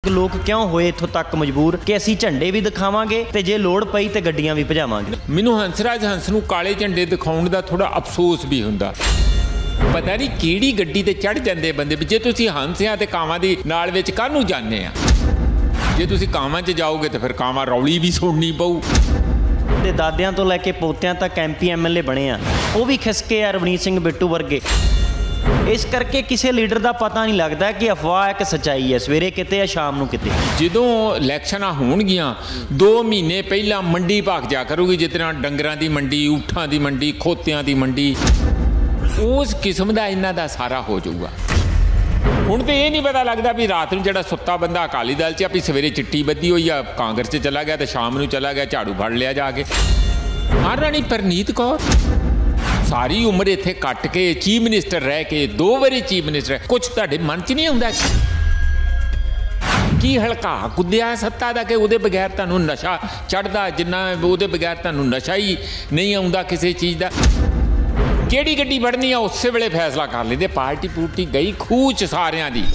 कि लोग क्यों होए इत्थों तक मजबूर कि असीं झंडे भी दिखावांगे ते जे लोड़ पई ते गड्डियां भी भजावांगे। मैनूं हंसराज हंस नूं काले झंडे दिखाउण दा थोड़ा अफसोस भी हुंदा। पता नहीं किहड़ी गड्डी ते चढ़ जांदे बंदे भी। जे तुसीं हंसियां ते कावां दी नाल विच काहनूं जाने आ? जे तुसीं कावां 'च जाओगे तो फिर कावां रौली भी सुणनी पऊ। ते दादियां तो लैके पोतियां तक MP MLA बने आ, वो भी खिसके आ रवनीत सिंह बिट्टू वर्गे। इस करके किसी लीडर का पता नहीं लगता कि अफवाह है कि सच्चाई है, सवेरे किते या शाम नूं किते। ਜਦੋਂ ਇਲੈਕਸ਼ਨਾਂ ਹੋਣਗੀਆਂ 2 ਮਹੀਨੇ ਪਹਿਲਾਂ ਮੰਡੀ ਭਾਗ ਜਾ ਕਰੂਗੀ, ਜਿਸ ਤਰ੍ਹਾਂ ਡੰਗਰਾਂ ਦੀ ਮੰਡੀ, ਊਠਾਂ ਦੀ ਮੰਡੀ, ਖੋਤਿਆਂ ਦੀ ਮੰਡੀ, ਉਸ ਕਿਸਮ ਦਾ ਇਹਨਾਂ ਦਾ ਸਾਰਾ ਹੋ ਜਾਊਗਾ। ਹੁਣ ਤੇ ਇਹ ਨਹੀਂ ਪਤਾ ਲੱਗਦਾ ਵੀ ਰਾਤ ਨੂੰ ਜਿਹੜਾ ਸੁੱਤਾ ਬੰਦਾ ਅਕਾਲੀ ਦਲ 'ਚ ਆ ਵੀ ਸਵੇਰੇ ਚਿੱਟੀ ਬੱਦੀ ਹੋਈ ਆ ਕਾਂਗਰਸ 'ਚ ਚਲਾ ਗਿਆ ਤੇ ਸ਼ਾਮ ਨੂੰ ਚਲਾ ਗਿਆ ਝਾੜੂ ਫੜ ਲਿਆ ਜਾ ਕੇ। ਮਹਾਰਾਣੀ ਪ੍ਰਨੀਤ ਕੌਰ ਸਾਰੀ ਉਮਰ ਇੱਥੇ ਕੱਟ ਕੇ ਚੀਫ ਮਿਨਿਸਟਰ ਰਹਿ ਕੇ 2 ਵਾਰੀ ਚੀਫ ਮਿਨਿਸਟਰ, ਕੁਛ ਤੁਹਾਡੇ ਮਨ 'ਚ ਨਹੀਂ ਆਉਂਦਾ ਕੀ ਹਲਕਾ ਕੁੱਦਿਆ ਸੱਤਾ ਦਾ ਕਿ ਉਹਦੇ ਬਗੈਰ ਤੁਹਾਨੂੰ ਨਸ਼ਾ ਚੜ੍ਹਦਾ, ਜਿੰਨਾ ਉਹਦੇ ਬਗੈਰ ਤੁਹਾਨੂੰ ਨਸ਼ਾ ਹੀ ਨਹੀਂ ਆਉਂਦਾ ਕਿਸੇ ਚੀਜ਼ ਦਾ। ਕਿਹੜੀ ਗੱਡੀ ਵੜਨੀ ਆ ਉਸੇ ਵੇਲੇ ਫੈਸਲਾ ਕਰ ਲੈਂਦੇ। ਪਾਰਟੀ ਪੂਰਟੀ ਗਈ ਖੂਹ 'ਚ ਸਾਰਿਆਂ ਦੀ।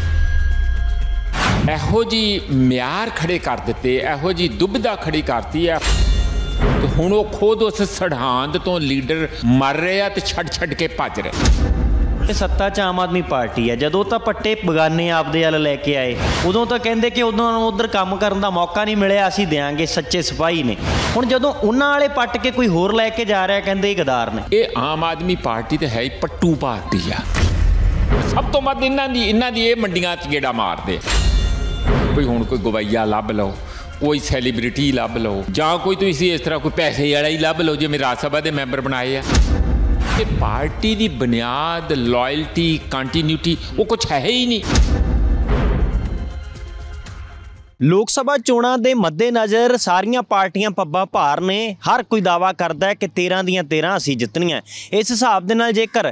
ਇਹੋ ਜਿਹੀ ਮਿਆਰ ਖੜੇ ਕਰ ਦਿੱਤੇ, ਇਹੋ ਜਿਹੀ ਦੁਬਿਧਾ ਖੜੀ ਕਰਤੀ ਹੈ। ਤੇ ਹੁਣ ਉਹ ਖੁਦ ਉਸ ਸਰਹੰਦ ਤੋਂ ਲੀਡਰ ਮਰ ਰਹੇ ਆ ਤੇ ਛੱਡ ਕੇ ਭੱਜ ਰਹੇ। ਤੇ ਸੱਤਾ 'ਚ ਆਮ ਆਦਮੀ ਪਾਰਟੀ ਹੈ, ਜਦੋਂ ਤਾਂ ਪੱਟੇ ਬਗਾਨੇ ਆਪਦੇ ਵੱਲ ਲੈ ਕੇ ਆਏ ਉਦੋਂ ਤਾਂ ਕਹਿੰਦੇ ਕਿ ਉਦੋਂ ਉੱਧਰ ਕੰਮ ਕਰਨ ਦਾ ਮੌਕਾ ਨਹੀਂ ਮਿਲਿਆ, ਅਸੀਂ ਦਿਆਂਗੇ, ਸੱਚੇ ਸਿਪਾਹੀ ਨੇ। ਹੁਣ ਜਦੋਂ ਉਹਨਾਂ ਵਾਲੇ ਪੱਟ ਕੇ ਕੋਈ ਹੋਰ ਲੈ ਕੇ ਜਾ ਰਿਹਾ ਕਹਿੰਦੇ ਇਹ ਗਦਾਰ ਨੇ। ਇਹ ਆਮ ਆਦਮੀ ਪਾਰਟੀ ਤੇ ਹੈ ਹੀ ਪੱਟੂ ਪਾਰਟੀ ਆ। ਸਭ ਤੋਂ ਵੱਧ ਇਹਨਾਂ ਦੀ ਇਹ ਮੰਡੀਆਂ 'ਚ ਗੇੜਾ ਮਾਰਦੇ। ਕੋਈ ਹੁਣ ਕੋਈ ਗਵਈਆ ਲੱਭ ਲਓ, ਕੋਈ ਸੈਲੀਬ੍ਰਿਟੀ ਲੱਭ ਲਓ, ਜਾਂ ਕੋਈ ਤੁਸੀਂ ਇਸ ਤਰ੍ਹਾਂ ਕੋਈ ਪੈਸੇ ਵਾਲਾ ਹੀ ਲੱਭ ਲਓ ਜਿਵੇਂ ਰਾਜ ਸਭਾ ਦੇ ਮੈਂਬਰ ਬਣਾਏ ਆ। ਇਹ ਪਾਰਟੀ ਦੀ ਬੁਨਿਆਦ, ਲਾਇਲਟੀ, ਕੰਟੀਨਿਊਟੀ ਉਹ ਕੁਛ ਹੈ ਹੀ ਨਹੀਂ। ਲੋਕ ਸਭਾ ਚੋਣਾਂ ਦੇ ਮੱਦੇਨਜ਼ਰ ਸਾਰੀਆਂ ਪਾਰਟੀਆਂ ਪੱਬਾਂ ਭਾਰ ਨੇ। ਹਰ ਕੋਈ ਦਾਅਵਾ ਕਰਦਾ ਹੈ ਕਿ 13 ਦੀਆਂ 13 ਅਸੀਂ ਜਿੱਤਣੀਆਂ। ਇਸ ਹਿਸਾਬ ਦੇ ਨਾਲ ਜੇਕਰ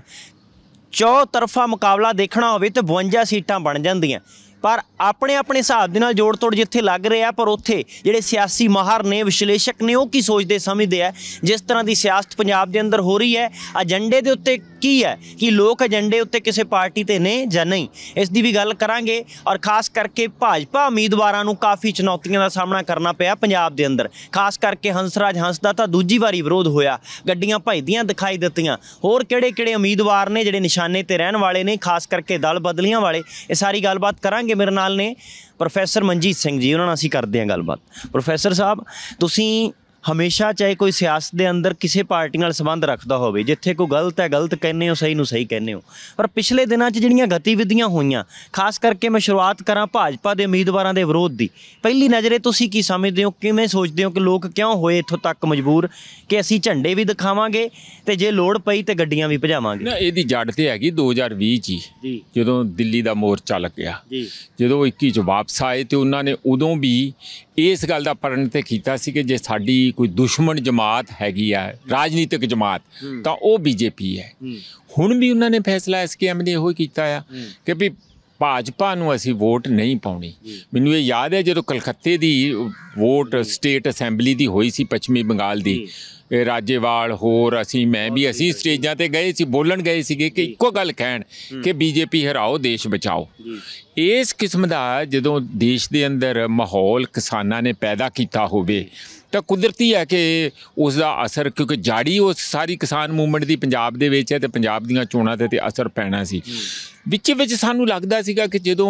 ਚੌਤਰਫਾ ਮੁਕਾਬਲਾ ਦੇਖਣਾ ਹੋਵੇ ਤਾਂ 52 ਸੀਟਾਂ ਬਣ ਜਾਂਦੀਆਂ। ਪਰ ਆਪਣੇ ਹਿਸਾਬ ਦੇ ਨਾਲ ਜੋੜ ਤੋੜ ਜਿੱਥੇ ਲੱਗ ਰਿਹਾ, ਪਰ ਉੱਥੇ ਜਿਹੜੇ ਸਿਆਸੀ ਮਾਹਰ ਨੇ, ਵਿਸ਼ਲੇਸ਼ਕ ਨੇ, ਉਹ ਕੀ ਸੋਚਦੇ ਸਮਝਦੇ ਆ। ਜਿਸ ਤਰ੍ਹਾਂ ਦੀ ਸਿਆਸਤ ਪੰਜਾਬ ਦੇ ਅੰਦਰ ਹੋ ਰਹੀ ਹੈ, ਏਜੰਡੇ ਦੇ ਉੱਤੇ ਕੀ ਹੈ ਕਿ ਲੋਕ ਏਜੰਡੇ ਉੱਤੇ ਕਿਸੇ ਪਾਰਟੀ ਤੇ ਨੇ ਜਾਂ ਨਹੀਂ, ਇਸ ਦੀ ਵੀ ਗੱਲ ਕਰਾਂਗੇ। ਔਰ ਖਾਸ ਕਰਕੇ ਭਾਜਪਾ ਉਮੀਦਵਾਰਾਂ ਨੂੰ ਕਾਫੀ ਚੁਣੌਤੀਆਂ ਦਾ ਸਾਹਮਣਾ ਕਰਨਾ ਪਿਆ ਪੰਜਾਬ ਦੇ ਅੰਦਰ। ਖਾਸ ਕਰਕੇ ਹੰਸਰਾਜ ਹੰਸ ਦਾ ਤਾਂ ਦੂਜੀ ਵਾਰੀ ਵਿਰੋਧ ਹੋਇਆ, ਗੱਡੀਆਂ ਭਜਦੀਆਂ ਦਿਖਾਈ ਦਿੱਤੀਆਂ। ਹੋਰ ਕਿਹੜੇ ਉਮੀਦਵਾਰ ਨੇ ਜਿਹੜੇ ਨਿਸ਼ਾਨੇ ਤੇ ਰਹਿਣ ਵਾਲੇ ਨੇ, ਖਾਸ ਕਰਕੇ ਦਲ ਬਦਲੀਆਂ ਵਾਲੇ, ਇਹ ਸਾਰੀ ਗੱਲਬਾਤ ਕਰਾਂਗੇ। ਮੇਰੇ ਨਾਲ ਨੇ ਪ੍ਰੋਫੈਸਰ ਮਨਜੀਤ ਸਿੰਘ ਜੀ, ਉਹਨਾਂ ਨਾਲ ਅਸੀਂ ਕਰਦੇ ਹਾਂ ਗੱਲਬਾਤ। ਪ੍ਰੋਫੈਸਰ ਸਾਹਿਬ, ਤੁਸੀਂ ਹਮੇਸ਼ਾ ਚਾਹੇ ਕੋਈ ਸਿਆਸਤ ਦੇ ਅੰਦਰ ਕਿਸੇ ਪਾਰਟੀ ਨਾਲ ਸੰਬੰਧ ਰੱਖਦਾ ਹੋਵੇ, ਜਿੱਥੇ ਕੋਈ ਗਲਤ ਹੈ ਗਲਤ ਕਹਿੰਦੇ ਹੋ, ਸਹੀ ਨੂੰ ਸਹੀ ਕਹਿੰਦੇ ਹੋ, ਪਰ ਪਿਛਲੇ ਦਿਨਾਂ 'ਚ ਜਿਹੜੀਆਂ ਗਤੀਵਿਧੀਆਂ ਹੋਈਆਂ, ਖਾਸ ਕਰਕੇ ਮੈਂ ਸ਼ੁਰੂਆਤ ਕਰਾਂ ਭਾਜਪਾ ਦੇ ਉਮੀਦਵਾਰਾਂ ਦੇ ਵਿਰੋਧ ਦੀ, ਪਹਿਲੀ ਨਜ਼ਰੇ ਤੁਸੀਂ ਕੀ ਸਮਝਦੇ ਹੋ, ਕਿਵੇਂ ਸੋਚਦੇ ਹੋ ਕਿ ਲੋਕ ਕਿਉਂ ਹੋਏ ਇੱਥੋਂ ਤੱਕ ਮਜਬੂਰ ਕਿ ਅਸੀਂ ਝੰਡੇ ਵੀ ਦਿਖਾਵਾਂਗੇ ਤੇ ਜੇ ਲੋੜ ਪਈ ਤੇ ਗੱਡੀਆਂ ਵੀ ਭਜਾਵਾਂਗੇ? ਨਾ, ਇਹਦੀ ਜੜ ਤੇ ਹੈਗੀ 2020 'ਚ ਹੀ, ਜਦੋਂ ਦਿੱਲੀ ਦਾ ਮੋਰਚਾ ਲੱਗਿਆ, ਜਦੋਂ 21 'ਚ ਵਾਪਸ ਆਏ ਤੇ ਉਹਨਾਂ ਨੇ ਉਦੋਂ ਵੀ ਇਸ ਗੱਲ ਦਾ ਪ੍ਰਣ ਤੇ ਕੀਤਾ ਸੀ ਕਿ ਜੇ ਸਾਡੀ ਕੋਈ ਦੁਸ਼ਮਣ ਜਮਾਤ ਹੈਗੀ ਆ, ਰਾਜਨੀਤਿਕ ਜਮਾਤ, ਤਾਂ ਉਹ BJP ਹੈ। ਹੁਣ ਵੀ ਉਹਨਾਂ ਨੇ ਫੈਸਲਾ SKM ਨੇ ਇਹੋ ਕੀਤਾ ਆ ਕਿ ਵੀ ਭਾਜਪਾ ਨੂੰ ਅਸੀਂ ਵੋਟ ਨਹੀਂ ਪਾਉਣੀ। ਮੈਨੂੰ ਇਹ ਯਾਦ ਹੈ ਜਦੋਂ ਕਲਕੱਤੇ ਦੀ ਵੋਟ ਸਟੇਟ ਅਸੈਂਬਲੀ ਦੀ ਹੋਈ ਸੀ, ਪੱਛਮੀ ਬੰਗਾਲ ਦੀ, ਰਾਜੇਵਾਲ ਹੋਰ ਅਸੀਂ ਸਟੇਜਾਂ ਤੇ ਗਏ ਸੀ, ਬੋਲਣ ਗਏ ਸੀਗੇ ਕਿ ਇੱਕੋ ਗੱਲ ਕਹਿਣ ਕਿ BJP ਹਰਾਓ, ਦੇਸ਼ ਬਚਾਓ। ਇਸ ਕਿਸਮ ਦਾ ਜਦੋਂ ਦੇਸ਼ ਦੇ ਅੰਦਰ ਮਾਹੌਲ ਕਿਸਾਨਾਂ ਨੇ ਪੈਦਾ ਕੀਤਾ ਹੋਵੇ ਤਾਂ ਕੁਦਰਤੀ ਹੈ ਕਿ ਉਸ ਦਾ ਅਸਰ, ਕਿਉਂਕਿ ਜਾੜੀ ਉਸ ਸਾਰੀ ਕਿਸਾਨ ਮੂਵਮੈਂਟ ਦੀ ਪੰਜਾਬ ਦੇ ਵਿੱਚ ਹੈ ਤੇ ਪੰਜਾਬ ਦੀਆਂ ਚੋਣਾਂ 'ਤੇ ਅਸਰ ਪੈਣਾ ਸੀ। ਵਿੱਚ ਸਾਨੂੰ ਲੱਗਦਾ ਸੀਗਾ ਕਿ ਜਦੋਂ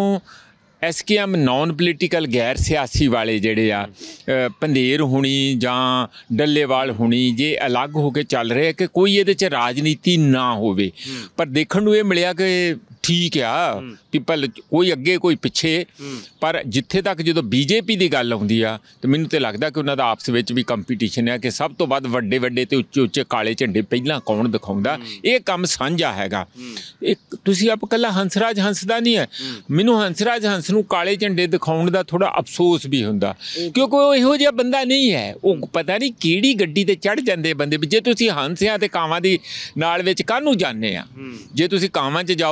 SKM ਨੌਨ ਪੋਲੀਟੀਕਲ ਗੈਰ ਸਿਆਸੀ ਵਾਲੇ ਜਿਹੜੇ ਆ, ਪੰਧੇਰ ਹੁਣੀ ਜਾਂ ਡੱਲੇਵਾਲ ਹੁਣੀ, ਜੇ ਅਲੱਗ ਹੋ ਕੇ ਚੱਲ ਰਹੇ ਕਿ ਕੋਈ ਇਹਦੇ 'ਚ ਰਾਜਨੀਤੀ ਨਾ ਹੋਵੇ, ਪਰ ਦੇਖਣ ਨੂੰ ਇਹ ਮਿਲਿਆ ਕਿ ਠੀਕ ਆ ਪੀਪਲ, ਕੋਈ ਅੱਗੇ ਕੋਈ ਪਿੱਛੇ, ਪਰ ਜਿੱਥੇ ਤੱਕ ਜਦੋਂ BJP ਦੀ ਗੱਲ ਆਉਂਦੀ ਆ ਤਾਂ ਮੈਨੂੰ ਤਾਂ ਲੱਗਦਾ ਕਿ ਉਹਨਾਂ ਦਾ ਆਪਸ ਵਿੱਚ ਵੀ ਕੰਪੀਟੀਸ਼ਨ ਹੈ ਕਿ ਸਭ ਤੋਂ ਵੱਧ ਵੱਡੇ ਤੇ ਉੱਚੇ ਕਾਲੇ ਝੰਡੇ ਪਹਿਲਾਂ ਕੌਣ ਦਿਖਾਉਂਦਾ। ਇਹ ਕੰਮ ਸਾਂਝਾ ਹੈਗਾ। ਇੱਕ ਤੁਸੀਂ ਆਪ ਇਕੱਲਾ ਹੰਸਰਾਜ ਹੰਸ ਦਾ ਨਹੀਂ ਹੈ, ਮੈਨੂੰ ਹੰਸਰਾਜ ਹੰਸ ਨੂੰ ਕਾਲੇ ਝੰਡੇ ਦਿਖਾਉਣ ਦਾ ਥੋੜਾ ਅਫਸੋਸ ਵੀ ਹੁੰਦਾ, ਕਿਉਂਕਿ ਉਹ ਇਹੋ ਜਿਹਾ ਬੰਦਾ ਨਹੀਂ ਹੈ। ਉਹ ਪਤਾ ਨਹੀਂ ਕਿਹੜੀ ਗੱਡੀ ਤੇ ਚੜ੍ਹ ਜਾਂਦੇ ਬੰਦੇ ਵੀ। ਜੇ ਤੁਸੀਂ ਹੰਸਿਆਂ ਤੇ ਕਾਵਾਂ ਦੀ ਨਾਲ ਵਿੱਚ ਕਾਹਨੂੰ ਜਾਂਦੇ ਆ? ਜੇ ਤੁਸੀਂ ਕਾਵਾਂ 'ਚ ਜਾਓਗੇ ਤਾਂ ਫਿਰ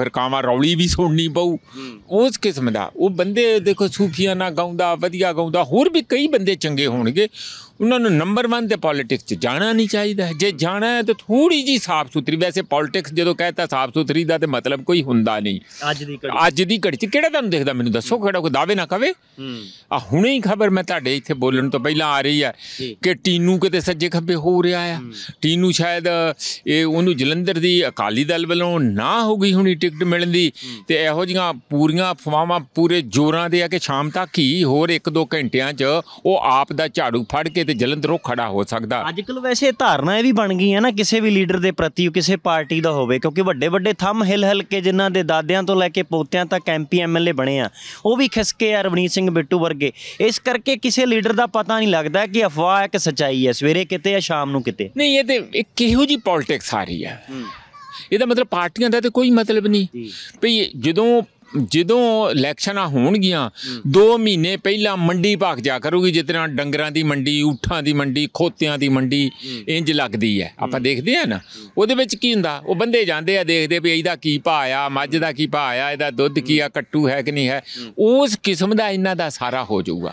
ਕਾਵਾਂ ਰੌਲੀ ਵੀ ਸੁਣਨੀ ਪਊ ਉਸ ਕਿਸਮ ਦਾ। ਉਹ ਬੰਦੇ ਦੇਖੋ ਸੂਫੀਆਨਾ ਗਾਉਂਦਾ, ਵਧੀਆ ਗਾਉਂਦਾ, ਹੋਰ ਵੀ ਕਈ ਬੰਦੇ ਚੰਗੇ ਹੋਣਗੇ, ਉਹਨਾਂ ਨੂੰ ਨੰਬਰ 1 ਤੇ ਪੋਲੀਟਿਕਸ 'ਚ ਜਾਣਾ ਨਹੀਂ ਚਾਹੀਦਾ। ਜੇ ਜਾਣਾ ਹੈ ਤਾਂ ਥੋੜ੍ਹੀ ਜਿਹੀ ਸਾਫ਼ ਸੁਥਰੀ, ਵੈਸੇ ਪੋਲੀਟਿਕਸ ਜਦੋਂ ਕਹਿਤਾ ਸਾਫ਼ ਸੁਥਰੀ ਦਾ ਤਾਂ ਮਤਲਬ ਕੋਈ ਹੁੰਦਾ ਨਹੀਂ। ਅੱਜ ਦੀ ਘੜੀ 'ਚ ਕਿਹੜਾ ਤੁਹਾਨੂੰ ਦਿਖਦਾ, ਮੈਨੂੰ ਦੱਸੋ ਕਿਹੜਾ ਕੋਈ ਦਾਅਵੇ ਨਾ ਕਵੇ। ਹੁਣੇ ਹੀ ਖਬਰ ਮੈਂ ਤੁਹਾਡੇ ਇੱਥੇ ਬੋਲਣ ਤੋਂ ਪਹਿਲਾਂ ਆ ਰਹੀ ਹੈ ਕਿ ਟੀਨੂ ਕਿਤੇ ਸੱਜੇ ਖੱਬੇ ਹੋ ਰਿਹਾ ਆ। ਟੀਨੂ ਸ਼ਾਇਦ ਇਹ ਉਹਨੂੰ ਜਲੰਧਰ ਦੀ ਅਕਾਲੀ ਦਲ ਵੱਲੋਂ ਨਾ ਹੋ ਗਈ ਹੋਣੀ ਟਿਕਟ ਮਿਲਣ ਦੀ, ਅਤੇ ਇਹੋ ਜਿਹੀਆਂ ਪੂਰੀਆਂ ਅਫਵਾਹਾਂ ਪੂਰੇ ਜ਼ੋਰਾਂ ਦੇ ਆ ਕਿ ਸ਼ਾਮ ਤੱਕ ਹੀ ਹੋਰ 1-2 ਘੰਟਿਆਂ 'ਚ ਉਹ ਆਪ ਦਾ ਝਾੜੂ ਫੜ ਕੇ ਤੇ ਜਲੰਧਰੋਂ ਖੜਾ ਹੋ ਸਕਦਾ। ਅੱਜ ਕੱਲ੍ਹ ਵੈਸੇ ਧਾਰਨਾ ਇਹ ਵੀ ਬਣ ਗਈ ਹੈ ਨਾ ਕਿਸੇ ਵੀ ਲੀਡਰ ਦੇ ਪ੍ਰਤੀ, ਕਿਸੇ ਪਾਰਟੀ ਦਾ ਹੋਵੇ, ਕਿਉਂਕਿ ਵੱਡੇ ਵੱਡੇ ਥੰਮ ਹਿਲ ਕੇ ਜਿਨ੍ਹਾਂ ਦੇ ਦਾਦਿਆਂ ਤੋਂ ਲੈ ਕੇ ਪੋਤਿਆਂ ਤੱਕ MP MLA ਬਣੇ ਆ, ਉਹ ਵੀ ਖਿਸਕੇ ਆ ਰਵਨੀਤ ਸਿੰਘ ਬਿੱਟੂ ਵਰਗੇ। ਇਸ ਕਰਕੇ ਕਿਸੇ ਲੀਡਰ ਦਾ ਪਤਾ ਨਹੀਂ ਲੱਗਦਾ ਕਿ ਅਫਵਾਹ ਹੈ ਕਿ ਸੱਚਾਈ ਹੈ, ਸਵੇਰੇ ਕਿਤੇ ਆ ਸ਼ਾਮ ਨੂੰ ਕਿਤੇ। ਨਹੀਂ, ਇਹ ਤੇ ਇੱਕ ਕਿਹੋ ਜਿਹੀ ਪੋਲੀਟਿਕਸ ਆ ਰਹੀ ਹੈ। ਇਹਦਾ ਮਤਲਬ ਪਾਰਟੀਆਂ ਦਾ ਤਾਂ ਕੋਈ ਮਤਲਬ ਨਹੀਂ ਭਈ ਜਦੋਂ ਇਲੈਕਸ਼ਨਾਂ ਹੋਣਗੀਆਂ 2 ਮਹੀਨੇ ਪਹਿਲਾਂ ਮੰਡੀ ਭਾਗ ਜਾ ਕਰੂਗੀ, ਜਿਸ ਤਰ੍ਹਾਂ ਡੰਗਰਾਂ ਦੀ ਮੰਡੀ, ਊਠਾਂ ਦੀ ਮੰਡੀ, ਖੋਤਿਆਂ ਦੀ ਮੰਡੀ ਇੰਜ ਲੱਗਦੀ ਹੈ। ਆਪਾਂ ਦੇਖਦੇ ਹਾਂ ਨਾ, ਉਹਦੇ ਵਿੱਚ ਕੀ ਹੁੰਦਾ, ਉਹ ਬੰਦੇ ਜਾਂਦੇ ਆ, ਦੇਖਦੇ ਵੀ ਇਹਦਾ ਕੀ ਭਾਅ ਆ, ਮੱਝ ਦਾ ਕੀ ਭਾਅ ਆ, ਇਹਦਾ ਦੁੱਧ ਕੀ ਆ, ਕੱਟੂ ਹੈ ਕਿ ਨਹੀਂ ਹੈ। ਉਸ ਕਿਸਮ ਦਾ ਇਹਨਾਂ ਦਾ ਸਾਰਾ ਹੋ ਜਾਊਗਾ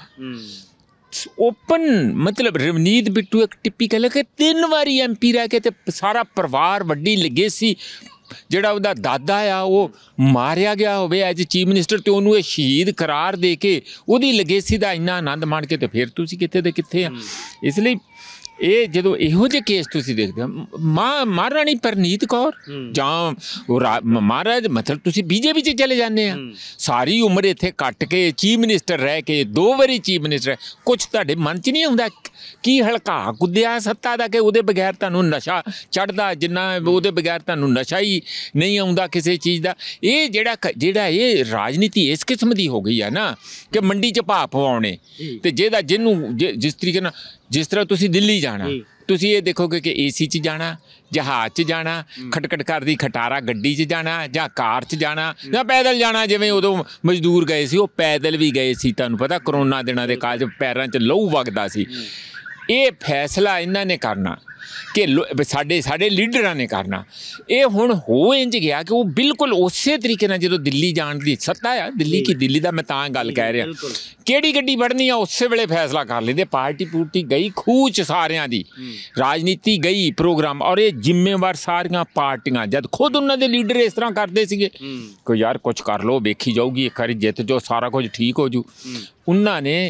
ਓਪਨ। ਮਤਲਬ ਰਵਨੀਤ ਬਿੱਟੂ ਇੱਕ ਟਿੱਪੀਕਲ ਹੈ ਕਿ 3 ਵਾਰੀ MP ਰਹਿ ਕੇ ਤੇ ਸਾਰਾ ਪਰਿਵਾਰ, ਵੱਡੀ ਲੈਗੇਸੀ, ਜਿਹੜਾ ਉਹਦਾ ਦਾਦਾ ਆ ਉਹ ਮਾਰਿਆ ਗਿਆ ਹੋਵੇ ਐਜ ਚੀਫ ਮਿਨਿਸਟਰ, ਅਤੇ ਉਹਨੂੰ ਇਹ ਸ਼ਹੀਦ ਕਰਾਰ ਦੇ ਕੇ ਉਹਦੀ ਲੈਗੇਸੀ ਦਾ ਇੰਨਾ ਆਨੰਦ ਮਾਣ ਕੇ, ਤੇ ਫਿਰ ਤੁਸੀਂ ਕਿੱਥੇ ਦੇ ਕਿੱਥੇ ਆ। ਇਸ ਲਈ ਇਹ ਜਦੋਂ ਇਹੋ ਜਿਹੇ ਕੇਸ ਤੁਸੀਂ ਦੇਖਦੇ ਹੋ, ਮਹਾਰਾਣੀ ਪ੍ਰਨੀਤ ਕੌਰ ਜਾਂ ਮਹਾਰਾਜ, ਮਤਲਬ ਤੁਸੀਂ BJP 'ਚ ਚਲੇ ਜਾਂਦੇ ਆ, ਸਾਰੀ ਉਮਰ ਇੱਥੇ ਕੱਟ ਕੇ ਚੀਫ ਮਿਨਿਸਟਰ ਰਹਿ ਕੇ 2 ਵਾਰੀ ਚੀਫ ਮਿਨਿਸਟਰ, ਕੁਛ ਤੁਹਾਡੇ ਮਨ 'ਚ ਨਹੀਂ ਆਉਂਦਾ ਕੀ ਹਲਕਾ ਕੁੱਦਿਆ ਸੱਤਾ ਦਾ ਕਿ ਉਹਦੇ ਬਗੈਰ ਤੁਹਾਨੂੰ ਨਸ਼ਾ ਚੜ੍ਹਦਾ, ਜਿੰਨਾ ਉਹਦੇ ਬਗੈਰ ਤੁਹਾਨੂੰ ਨਸ਼ਾ ਹੀ ਨਹੀਂ ਆਉਂਦਾ ਕਿਸੇ ਚੀਜ਼ ਦਾ। ਇਹ ਜਿਹੜਾ ਇਹ ਰਾਜਨੀਤੀ ਇਸ ਕਿਸਮ ਦੀ ਹੋ ਗਈ ਆ ਨਾ ਕਿ ਮੰਡੀ 'ਚ ਭਾਅ ਪਵਾਉਣੇ, ਅਤੇ ਜਿਹਨੂੰ ਜਿਸ ਤਰੀਕੇ ਨਾਲ, ਜਿਸ ਤਰ੍ਹਾਂ ਤੁਸੀਂ ਦਿੱਲੀ ਜਾਣਾ, ਤੁਸੀਂ ਇਹ ਦੇਖੋਗੇ ਕਿ AC 'ਚ ਜਾਣਾ, ਜਹਾਜ਼ 'ਚ ਜਾਣਾ, ਖਟਖਟ ਕਰਦੀ ਖਟਾਰਾ ਗੱਡੀ 'ਚ ਜਾਣਾ, ਜਾਂ ਕਾਰ 'ਚ ਜਾਣਾ, ਜਾਂ ਪੈਦਲ ਜਾਣਾ। ਜਿਵੇਂ ਉਦੋਂ ਮਜ਼ਦੂਰ ਗਏ ਸੀ, ਉਹ ਪੈਦਲ ਵੀ ਗਏ ਸੀ, ਤੁਹਾਨੂੰ ਪਤਾ ਕਰੋਨਾ ਦਿਨਾਂ ਦੇ ਕਾਲ 'ਚ ਪੈਰਾਂ 'ਚ ਲਹੂ ਵਗਦਾ ਸੀ। ਇਹ ਫੈਸਲਾ ਇਹਨਾਂ ਨੇ ਕਰਨਾ ਕਿ ਸਾਡੇ ਲੀਡਰਾਂ ਨੇ ਕਰਨਾ। ਇਹ ਹੁਣ ਹੋ ਇੰਝ ਗਿਆ ਕਿ ਉਹ ਬਿਲਕੁਲ ਉਸੇ ਤਰੀਕੇ ਨਾਲ, ਜਦੋਂ ਦਿੱਲੀ ਜਾਣ ਦੀ ਸੱਤਾ ਆ, ਦਿੱਲੀ ਦਾ ਮੈਂ ਤਾਂ ਗੱਲ ਕਹਿ ਰਿਹਾ, ਕਿਹੜੀ ਗੱਡੀ ਵੜਨੀ ਆ ਉਸੇ ਵੇਲੇ ਫੈਸਲਾ ਕਰ ਲੈਂਦੇ। ਪਾਰਟੀ ਗਈ ਖੂਹ 'ਚ ਸਾਰਿਆਂ ਦੀ, ਰਾਜਨੀਤੀ ਗਈ ਪ੍ਰੋਗਰਾਮ, ਔਰ ਇਹ ਜ਼ਿੰਮੇਵਾਰ ਸਾਰੀਆਂ ਪਾਰਟੀਆਂ। ਜਦ ਖੁਦ ਉਹਨਾਂ ਦੇ ਲੀਡਰ ਇਸ ਤਰ੍ਹਾਂ ਕਰਦੇ ਸੀਗੇ ਕੋਈ ਯਾਰ ਕੁਛ ਕਰ ਲਓ, ਵੇਖੀ ਜਾਊਗੀ, ਇੱਕ ਵਾਰੀ ਜਿੱਤ ਜੋ ਸਾਰਾ ਕੁਝ ਠੀਕ ਹੋ ਜੂ, ਉਹਨਾਂ ਨੇ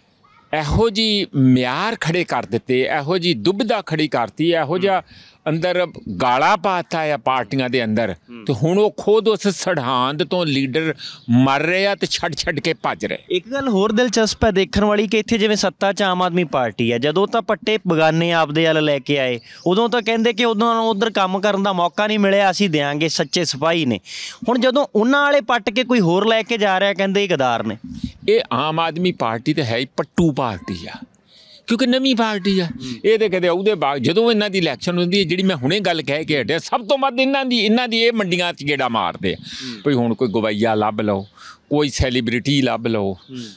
ਇਹੋ ਜਿਹੀ ਮਿਆਰ ਖੜੇ ਕਰ ਦਿੱਤੇ, ਇਹੋ ਜਿਹੀ ਦੁਬਿਧਾ ਖੜੀ ਕਰਤੀ, ਇਹੋ ਜਿਹਾ ਅੰਦਰ ਗਾਲਾ ਪਾਤਾ ਆ ਪਾਰਟੀਆਂ ਦੇ ਅੰਦਰ, ਤੇ ਹੁਣ ਉਹ ਖੁਦ ਉਸ ਸਰਹੰਦ ਤੋਂ ਲੀਡਰ ਮਰ ਰਹੇ ਆ ਤੇ ਛੱਡ ਕੇ ਭੱਜ ਰਹੇ। ਇੱਕ ਗੱਲ ਹੋਰ ਦਿਲਚਸਪ ਹੈ ਦੇਖਣ ਵਾਲੀ ਕਿ ਇੱਥੇ ਜਿਵੇਂ ਸੱਤਾ 'ਚ ਆਮ ਆਦਮੀ ਪਾਰਟੀ ਹੈ, ਜਦੋਂ ਤਾਂ ਪੱਟੇ ਬਗਾਨੇ ਆਪਦੇ ਵੱਲ ਲੈ ਕੇ ਆਏ, ਉਦੋਂ ਤਾਂ ਕਹਿੰਦੇ ਕਿ ਉਦੋਂ ਉੱਧਰ ਕੰਮ ਕਰਨ ਦਾ ਮੌਕਾ ਨਹੀਂ ਮਿਲਿਆ, ਅਸੀਂ ਦਿਆਂਗੇ, ਸੱਚੇ ਸਿਪਾਹੀ ਨੇ। ਹੁਣ ਜਦੋਂ ਉਹਨਾਂ ਵਾਲੇ ਪੱਟ ਕੇ ਕੋਈ ਹੋਰ ਲੈ ਕੇ ਜਾ ਰਿਹਾ, ਕਹਿੰਦੇ ਇਹ ਗਦਾਰ ਨੇ। ਇਹ ਆਮ ਆਦਮੀ ਪਾਰਟੀ ਤਾਂ ਹੈ ਹੀ ਪੱਟੂ ਪਾਰਟੀ ਆ, ਕਿਉਂਕਿ ਨਵੀਂ ਪਾਰਟੀ ਆ। ਇਹ ਤਾਂ ਕਦੇ ਉਹਦੇ ਬਾਅਦ ਜਦੋਂ ਇਹਨਾਂ ਦੀ ਇਲੈਕਸ਼ਨ ਹੁੰਦੀ ਹੈ, ਜਿਹੜੀ ਮੈਂ ਹੁਣੇ ਗੱਲ ਕਹਿ ਕੇ ਹਟਿਆ, ਸਭ ਤੋਂ ਵੱਧ ਇਹਨਾਂ ਦੀ ਇਹ ਮੰਡੀਆਂ 'ਚ ਗੇੜਾ ਮਾਰਦੇ ਆ ਭਈ ਹੁਣ ਕੋਈ ਗਵਈਆ ਲੱਭ ਲਓ, ਕੋਈ ਸੈਲੀਬ੍ਰਿਟੀ ਲੱਭ ਲਓ,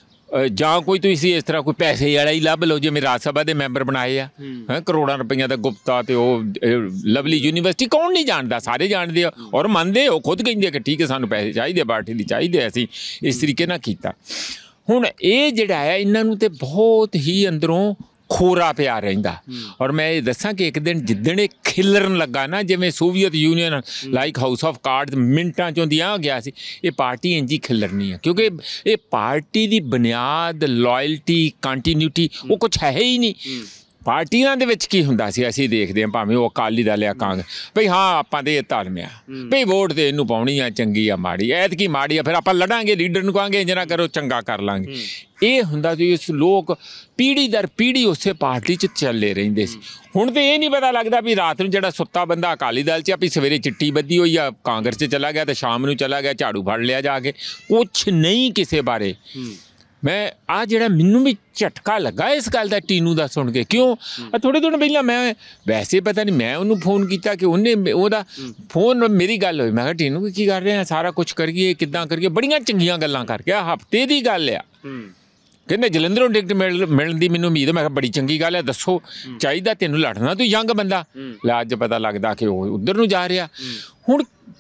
ਜਾਂ ਕੋਈ ਤੁਸੀਂ ਇਸ ਤਰ੍ਹਾਂ ਕੋਈ ਪੈਸੇ ਵਾਲਾ ਹੀ ਲੱਭ ਲਓ, ਜਿਵੇਂ ਰਾਜ ਸਭਾ ਦੇ ਮੈਂਬਰ ਬਣਾਏ ਆ ਕਰੋੜਾਂ ਰੁਪਈਆਂ ਦਾ ਗੁਪਤਾ, ਤੇ ਉਹ ਲਵਲੀ ਯੂਨੀਵਰਸਿਟੀ ਕੌਣ ਨਹੀਂ ਜਾਣਦਾ, ਸਾਰੇ ਜਾਣਦੇ ਆ ਔਰ ਮੰਨਦੇ, ਉਹ ਖੁਦ ਕਹਿੰਦੇ ਕਿ ਠੀਕ ਹੈ ਸਾਨੂੰ ਪੈਸੇ ਚਾਹੀਦੇ, ਪਾਰਟੀ ਦੀ ਚਾਹੀਦੇ, ਅਸੀਂ ਇਸ ਤਰੀਕੇ ਨਾਲ ਕੀਤਾ। ਹੁਣ ਇਹ ਜਿਹੜਾ ਹੈ ਇਹਨਾਂ ਨੂੰ ਤਾਂ ਬਹੁਤ ਹੀ ਅੰਦਰੋਂ ਖੋਰਾ ਪਿਆ ਰਹਿੰਦਾ। ਔਰ ਮੈਂ ਇਹ ਦੱਸਾਂ ਕਿ ਇੱਕ ਦਿਨ ਜਿੱਦਣ ਇਹ ਖਿਲਰਨ ਲੱਗਾ ਨਾ, ਜਿਵੇਂ Soviet union like house of cards ਮਿੰਟਾਂ 'ਚੋਂ ਦੀਆਂ ਗਿਆ ਸੀ, ਇਹ ਪਾਰਟੀ ਇੰਝ ਹੀ ਖਿਲਰਨੀ ਹੈ, ਕਿਉਂਕਿ ਇਹ ਪਾਰਟੀ ਦੀ ਬੁਨਿਆਦ, ਲਾਇਲਟੀ, ਕੰਟੀਨਿਊਟੀ ਉਹ ਕੁਛ ਹੈ ਹੀ ਨਹੀਂ। ਪਾਰਟੀਆਂ ਦੇ ਵਿੱਚ ਕੀ ਹੁੰਦਾ ਸੀ ਅਸੀਂ ਦੇਖਦੇ ਹਾਂ, ਭਾਵੇਂ ਉਹ ਅਕਾਲੀ ਦਲ ਆ, ਕਾਂਗਰਸ, ਭਈ ਹਾਂ ਆਪਾਂ ਤਾਂ ਇਹ ਧਰਮ ਆ, ਭਈ ਵੋਟ ਤਾਂ ਇਹਨੂੰ ਪਾਉਣੀ ਆ, ਚੰਗੀ ਆ ਮਾੜੀ, ਐਤਕੀ ਮਾੜੀ ਆ, ਫਿਰ ਆਪਾਂ ਲੜਾਂਗੇ, ਲੀਡਰ ਨੂੰ ਕਹਾਂਗੇ ਇੰਝ ਨਾ ਕਰੋ, ਚੰਗਾ ਕਰ ਲਾਂਗੇ। ਇਹ ਹੁੰਦਾ ਸੀ, ਇਸ ਲੋਕ ਪੀੜ੍ਹੀ ਦਰ ਪੀੜ੍ਹੀ ਉਸੇ ਪਾਰਟੀ 'ਚ ਚੱਲੇ ਰਹਿੰਦੇ ਸੀ। ਹੁਣ ਤਾਂ ਇਹ ਨਹੀਂ ਪਤਾ ਲੱਗਦਾ ਵੀ ਰਾਤ ਨੂੰ ਜਿਹੜਾ ਸੁੱਤਾ ਬੰਦਾ ਅਕਾਲੀ ਦਲ 'ਚ ਆ, ਵੀ ਸਵੇਰੇ ਚਿੱਟੀ ਬੱਦੀ ਹੋਈ ਆ ਕਾਂਗਰਸ 'ਚ ਚਲਾ ਗਿਆ, ਤੇ ਸ਼ਾਮ ਨੂੰ ਚਲਾ ਗਿਆ ਝਾੜੂ ਫੜ ਲਿਆ ਜਾ ਕੇ, ਕੁਛ ਨਹੀਂ ਕਿਸੇ ਬਾਰੇ। ਮੈਂ ਆਹ ਜਿਹੜਾ ਮੈਨੂੰ ਵੀ ਝਟਕਾ ਲੱਗਾ ਇਸ ਗੱਲ ਦਾ ਟੀਨੂ ਦਾ ਸੁਣ ਕੇ, ਕਿਉਂ ਥੋੜ੍ਹੇ ਦਿਨ ਪਹਿਲਾਂ ਮੈਂ ਵੈਸੇ ਪਤਾ ਨਹੀਂ ਮੈਂ ਉਹਨੂੰ ਫੋਨ ਕੀਤਾ ਕਿ ਉਹਦਾ ਫੋਨ ਮੇਰੀ ਗੱਲ ਹੋਈ, ਮੈਂ ਕਿਹਾ ਟੀਨੂ ਕੀ ਕਰ ਰਹੇ ਆ, ਸਾਰਾ ਕੁਛ ਕਰੀਏ, ਕਿੱਦਾਂ ਕਰੀਏ, ਬੜੀਆਂ ਚੰਗੀਆਂ ਗੱਲਾਂ ਕਰਕੇ, ਹਫ਼ਤੇ ਦੀ ਗੱਲ ਆ, ਕਹਿੰਦੇ ਜਲੰਧਰੋਂ ਟਿਕਟ ਮਿਲਣ ਦੀ ਮੈਨੂੰ ਉਮੀਦ। ਮੈਂ ਕਿਹਾ ਬੜੀ ਚੰਗੀ ਗੱਲ ਹੈ, ਦੱਸੋ ਚਾਹੀਦਾ ਤੈਨੂੰ ਲੜਨਾ, ਤੂੰ ਯੰਗ ਬੰਦਾ। ਲੈ ਅੱਜ ਪਤਾ ਲੱਗਦਾ ਕਿ ਉਹ ਉੱਧਰ ਨੂੰ ਜਾ ਰਿਹਾ। ਹੁਣ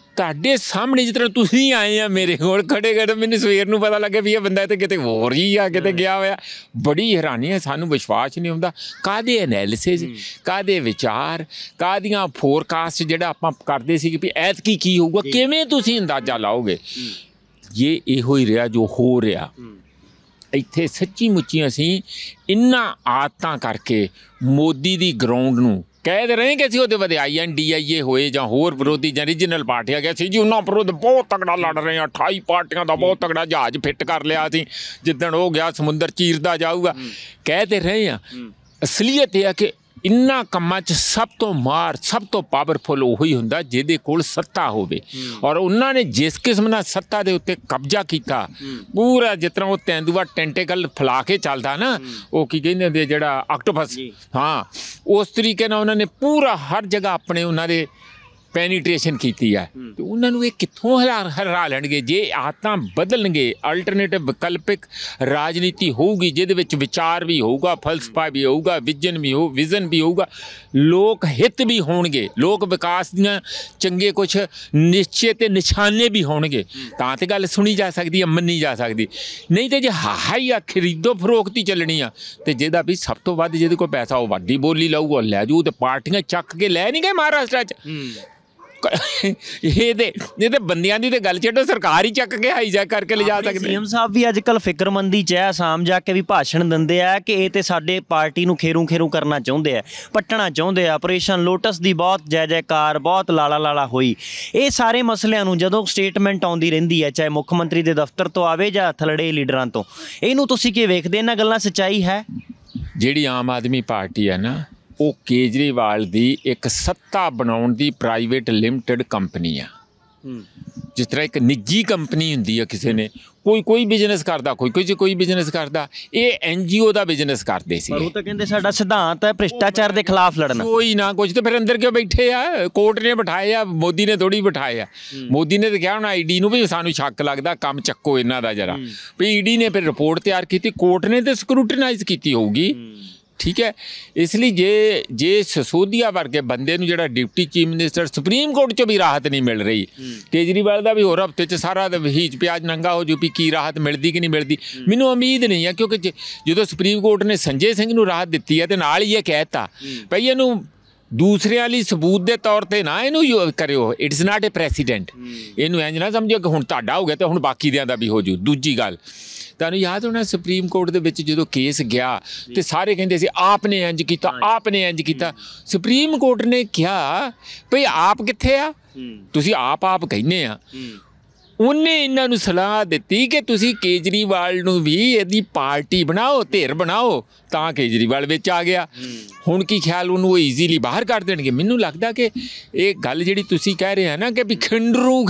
ਤੁਹਾਡੇ ਸਾਹਮਣੇ ਜਿਸ ਤਰ੍ਹਾਂ ਤੁਸੀਂ ਆਏ ਆ ਮੇਰੇ ਕੋਲ ਖੜੇ ਖੜੇ, ਮੈਨੂੰ ਸਵੇਰ ਨੂੰ ਪਤਾ ਲੱਗਿਆ ਵੀ ਇਹ ਬੰਦਾ ਤੇ ਕਿਤੇ ਹੋਰ ਹੀ ਆ, ਕਿਤੇ ਗਿਆ ਹੋਇਆ। ਬੜੀ ਹੈਰਾਨੀ ਹੈ, ਸਾਨੂੰ ਵਿਸ਼ਵਾਸ ਨਹੀਂ ਹੁੰਦਾ। ਕਾਹਦੇ ਐਨਾਲਿਸਿਸ, ਕਾਹਦੇ ਵਿਚਾਰ, ਕਾਹਦੀਆਂ ਫੋਰਕਾਸਟ ਜਿਹੜਾ ਆਪਾਂ ਕਰਦੇ ਸੀ ਕਿ ਵੀ ਐਤਕੀ ਕੀ ਹੋਊਗਾ, ਕਿਵੇਂ ਤੁਸੀਂ ਅੰਦਾਜ਼ਾ ਲਾਓਗੇ। ਇਹ ਇਹੋ ਹੀ ਰਿਹਾ ਜੋ ਹੋ ਰਿਹਾ ਇੱਥੇ। ਸੱਚੀ ਮੁੱਚੀ ਅਸੀਂ ਇਹਨਾਂ ਆਦਤਾਂ ਕਰਕੇ ਮੋਦੀ ਦੀ ਗਰਾਊਂਡ ਨੂੰ ਕਹਿ ਦੇ ਰਹੇ ਕਿ ਅਸੀਂ ਉਹਦੇ ਵਧਾਈ NDIA ਹੋਏ ਜਾਂ ਹੋਰ ਵਿਰੋਧੀ ਜਾਂ ਰੀਜਨਲ ਪਾਰਟੀਆਂ ਗਿਆ ਸੀ ਜੀ ਉਹਨਾਂ ਵਿਰੁੱਧ ਬਹੁਤ ਤਗੜਾ ਲੜ ਰਹੇ ਹਾਂ, 28 ਪਾਰਟੀਆਂ ਦਾ ਬਹੁਤ ਤਗੜਾ ਜਹਾਜ਼ ਫਿੱਟ ਕਰ ਲਿਆ ਅਸੀਂ, ਜਿੱਦਣ ਉਹ ਗਿਆ ਸਮੁੰਦਰ ਚੀਰਦਾ ਜਾਊਗਾ। ਕਹਿ ਤੇ ਰਹੇ ਹਾਂ, ਅਸਲੀਅਤ ਇਹ ਆ ਕਿ ਇਹਨਾਂ ਕੰਮਾਂ 'ਚ ਸਭ ਤੋਂ ਮਾਰ, ਸਭ ਤੋਂ ਪਾਵਰਫੁਲ ਉਹੀ ਹੁੰਦਾ ਜਿਹਦੇ ਕੋਲ ਸੱਤਾ ਹੋਵੇ। ਔਰ ਉਹਨਾਂ ਨੇ ਜਿਸ ਕਿਸਮ ਨਾਲ ਸੱਤਾ ਦੇ ਉੱਤੇ ਕਬਜ਼ਾ ਕੀਤਾ, ਪੂਰਾ ਜਿਸ ਤਰ੍ਹਾਂ ਉਹ ਤੇਂਦੂਆ ਟੈਂਟੇਕਲ ਫੈਲਾ ਕੇ ਚੱਲਦਾ ਨਾ, ਉਹ ਕੀ ਕਹਿੰਦੇ ਹੁੰਦੇ ਜਿਹੜਾ ਆਕਟੋਪਸ, ਹਾਂ, ਉਸ ਤਰੀਕੇ ਨਾਲ ਉਹਨਾਂ ਨੇ ਪੂਰਾ ਹਰ ਜਗ੍ਹਾ ਆਪਣੇ ਉਹਨਾਂ ਦੇ ਪੈਨੀਟ੍ਰੇਸ਼ਨ ਕੀਤੀ ਹੈ। ਤੇ ਉਹਨਾਂ ਨੂੰ ਇਹ ਕਿੱਥੋਂ ਹਰਾ ਲੈਣਗੇ ਜੇ ਆਦਤਾਂ ਬਦਲਣਗੇ। ਅਲਟਰਨੇਟਿਵ ਵਿਕਲਪਿਕ ਰਾਜਨੀਤੀ ਹੋਊਗੀ ਜਿਹਦੇ ਵਿੱਚ ਵਿਚਾਰ ਵੀ ਹੋਊਗਾ, ਫਲਸਫਾ ਵੀ ਹੋਊਗਾ, ਵਿਜ਼ਨ ਵੀ ਹੋਊਗਾ, ਲੋਕ ਹਿੱਤ ਵੀ ਹੋਣਗੇ, ਲੋਕ ਵਿਕਾਸ ਦੀਆਂ ਚੰਗੇ ਕੁਛ ਨਿਸ਼ਚੇ ਤੇ ਨਿਸ਼ਾਨੇ ਵੀ ਹੋਣਗੇ, ਤਾਂ ਤੇ ਗੱਲ ਸੁਣੀ ਜਾ ਸਕਦੀ ਹੈ, ਮੰਨੀ ਜਾ ਸਕਦੀ। ਨਹੀਂ ਤੇ ਜੇ ਹਾਈ ਆ ਖਰੀਦੋ ਫਰੋਖਤੀ ਚੱਲਣੀ ਆ, ਤੇ ਜਿਹਦਾ ਵੀ ਸਭ ਤੋਂ ਵੱਧ ਜਿਹਦੇ ਕੋਲ ਪੈਸਾ ਉਹ ਵੱਡੀ ਬੋਲੀ ਲਾਊਗਾ, ਲੈ ਜੂ। ਤੇ ਪਾਰਟੀਆਂ ਚੱਕ ਕੇ ਲੈ ਨਹੀਂ ਗਏ ਮਹਾਰਾਸ਼ਟਰ 'ਚ। ਇਹ ਤੇ ਬੰਦਿਆਂ ਦੀ ਤੇ ਗੱਲ ਛੱਡੋ, ਸਰਕਾਰ ਹੀ ਚੱਕ ਕੇ ਹਾਈਜੈਕ ਕਰਕੇ ਲਿਜਾ ਸਕਦੇ। ਸੀਐਮ ਸਾਹਿਬ ਵੀ ਅੱਜ ਕੱਲ੍ਹ ਫਿਕਰਮੰਦੀ 'ਚ ਹੈ, ਆਸਾਮ ਜਾ ਕੇ ਵੀ ਭਾਸ਼ਣ ਦਿੰਦੇ ਆ ਕਿ ਇਹ ਤੇ ਸਾਡੇ ਪਾਰਟੀ ਨੂੰ ਖੇਰੂ ਕਰਨਾ ਚਾਹੁੰਦੇ ਆ, ਪੱਟਣਾ ਚਾਹੁੰਦੇ ਆ। ਆਪਰੇਸ਼ਨ ਲੋਟਸ ਦੀ ਬਹੁਤ ਜੈ ਜੈਕਾਰ, ਬਹੁਤ ਲਾਲਾ ਹੋਈ। ਇਹ ਸਾਰੇ ਮਸਲਿਆਂ ਨੂੰ ਜਦੋਂ ਸਟੇਟਮੈਂਟ ਆਉਂਦੀ ਰਹਿੰਦੀ ਹੈ, ਚਾਹੇ ਮੁੱਖ ਮੰਤਰੀ ਦੇ ਦਫ਼ਤਰ ਤੋਂ ਆਵੇ ਜਾਂ ਥਲੜੇ ਲੀਡਰਾਂ ਤੋਂ, ਇਹਨੂੰ ਤੁਸੀਂ ਕੀ ਵੇਖਦੇ? ਇਹਨਾਂ ਗੱਲਾਂ ਸੱਚਾਈ ਹੈ? ਜਿਹੜੀ ਆਮ ਆਦਮੀ ਪਾਰਟੀ ਹੈ ਨਾ, ਉਹ ਕੇਜਰੀਵਾਲ ਦੀ ਇੱਕ ਸੱਤਾ ਬਣਾਉਣ ਦੀ ਪ੍ਰਾਈਵੇਟ ਲਿਮਟਿਡ ਕੰਪਨੀ ਆ। ਜਿਸ ਤਰ੍ਹਾਂ ਇੱਕ ਨਿੱਜੀ ਕੰਪਨੀ ਹੁੰਦੀ ਆ, ਕਿਸੇ ਨੇ ਕੋਈ ਬਿਜ਼ਨਸ ਕਰਦਾ, ਕੋਈ ਬਿਜ਼ਨਸ ਕਰਦਾ, ਇਹ NGO ਦਾ ਬਿਜ਼ਨਸ ਕਰਦੇ ਸੀ। ਉਹ ਤਾਂ ਕਹਿੰਦੇ ਸਾਡਾ ਸਿਧਾਂਤ ਹੈ ਭ੍ਰਿਸ਼ਟਾਚਾਰ ਦੇ ਖਿਲਾਫ ਲੜਨਾ। ਕੋਈ ਨਾ ਕੁਝ ਤੇ ਫਿਰ ਅੰਦਰ ਕਿਉਂ ਬੈਠੇ ਆ? ਕੋਰਟ ਨੇ ਬਿਠਾਏ ਆ, ਮੋਦੀ ਨੇ ਥੋੜ੍ਹੀ ਬਿਠਾਏ ਆ। ਮੋਦੀ ਨੇ ਤਾਂ ਕਿਹਾ ਹੁਣ ID ਨੂੰ ਵੀ ਸਾਨੂੰ ਸ਼ੱਕ ਲੱਗਦਾ, ਕੰਮ ਚੱਕੋ ਇਹਨਾਂ ਦਾ ਜਰਾ। ਵੀ ED ਨੇ ਫਿਰ ਰਿਪੋਰਟ ਤਿਆਰ ਕੀਤੀ, ਕੋਰਟ ਨੇ ਤਾਂ ਸਕਰੂਟਨਾਈਜ਼ ਕੀਤੀ ਹੋਊਗੀ। ਠੀਕ ਹੈ, ਇਸ ਲਈ ਜੇ ਸਿਸੋਦੀਆ ਵਰਗੇ ਬੰਦੇ ਨੂੰ ਜਿਹੜਾ deputy chief minister, supreme court 'ਚੋਂ ਵੀ ਰਾਹਤ ਨਹੀਂ ਮਿਲ ਰਹੀ, ਕੇਜਰੀਵਾਲ ਦਾ ਵੀ ਹੋਰ ਹਫ਼ਤੇ 'ਚ ਸਾਰਾ ਹੀਜ ਪਿਆਜ਼ ਨੰਗਾ ਹੋ ਜੂ ਵੀ ਕੀ ਰਾਹਤ ਮਿਲਦੀ ਕਿ ਨਹੀਂ ਮਿਲਦੀ। ਮੈਨੂੰ ਉਮੀਦ ਨਹੀਂ ਹੈ, ਕਿਉਂਕਿ ਜਦੋਂ ਸੁਪਰੀਮ ਕੋਰਟ ਨੇ ਸੰਜੇ ਸਿੰਘ ਨੂੰ ਰਾਹਤ ਦਿੱਤੀ ਹੈ ਤੇ ਨਾਲ ਹੀ ਇਹ ਕਹਿ ਦਿੱਤਾ ਭਈ ਇਹਨੂੰ ਦੂਸਰਿਆਂ ਲਈ ਸਬੂਤ ਦੇ ਤੌਰ 'ਤੇ ਨਾ ਇਹਨੂੰ ਕਰਿਓ, ਇਟਸ ਨਾਟ ਏ ਪ੍ਰੈਸੀਡੈਂਟ। ਇਹਨੂੰ ਇੰਝ ਨਾ ਸਮਝਿਓ ਕਿ ਹੁਣ ਤੁਹਾਡਾ ਹੋ ਗਿਆ ਤੇ ਹੁਣ ਬਾਕੀ ਦਿਆਂ ਦਾ ਵੀ ਹੋ ਜੂ। ਦੂਜੀ ਗੱਲ, ਤੁਹਾਨੂੰ ਯਾਦ ਹੋਣਾ ਸੁਪਰੀਮ ਕੋਰਟ ਦੇ ਵਿੱਚ ਜਦੋਂ ਕੇਸ ਗਿਆ ਤੇ ਸਾਰੇ ਕਹਿੰਦੇ ਸੀ ਆਪ ਨੇ ਇੰਝ ਕੀਤਾ, ਆਪ ਨੇ ਇੰਝ ਕੀਤਾ। ਸੁਪਰੀਮ ਕੋਰਟ ਨੇ ਕਿਹਾ ਭਈ ਆਪ ਕਿੱਥੇ ਆ? ਤੁਸੀਂ ਆਪ ਕਹਿੰਦੇ ਆ। ਉਹਨੇ ਇਹਨਾਂ ਨੂੰ ਸਲਾਹ ਦਿੱਤੀ ਕਿ ਤੁਸੀਂ ਕੇਜਰੀਵਾਲ ਨੂੰ ਵੀ ਇਹਦੀ ਪਾਰਟੀ ਬਣਾਓ, ਧਿਰ ਬਣਾਓ, ਤਾਂ ਕੇਜਰੀਵਾਲ ਵਿੱਚ ਆ ਗਿਆ। ਹੁਣ ਕੀ ਖਿਆਲ ਉਹਨੂੰ ਉਹ ਈਜ਼ੀਲੀ ਬਾਹਰ ਕਰ ਦੇਣਗੇ? ਮੈਨੂੰ ਲੱਗਦਾ ਕਿ ਇਹ ਗੱਲ ਜਿਹੜੀ ਤੁਸੀਂ ਕਹਿ ਰਹੇ ਆ ਨਾ ਕਿ ਵੀ ਖਿੰਡਰੂ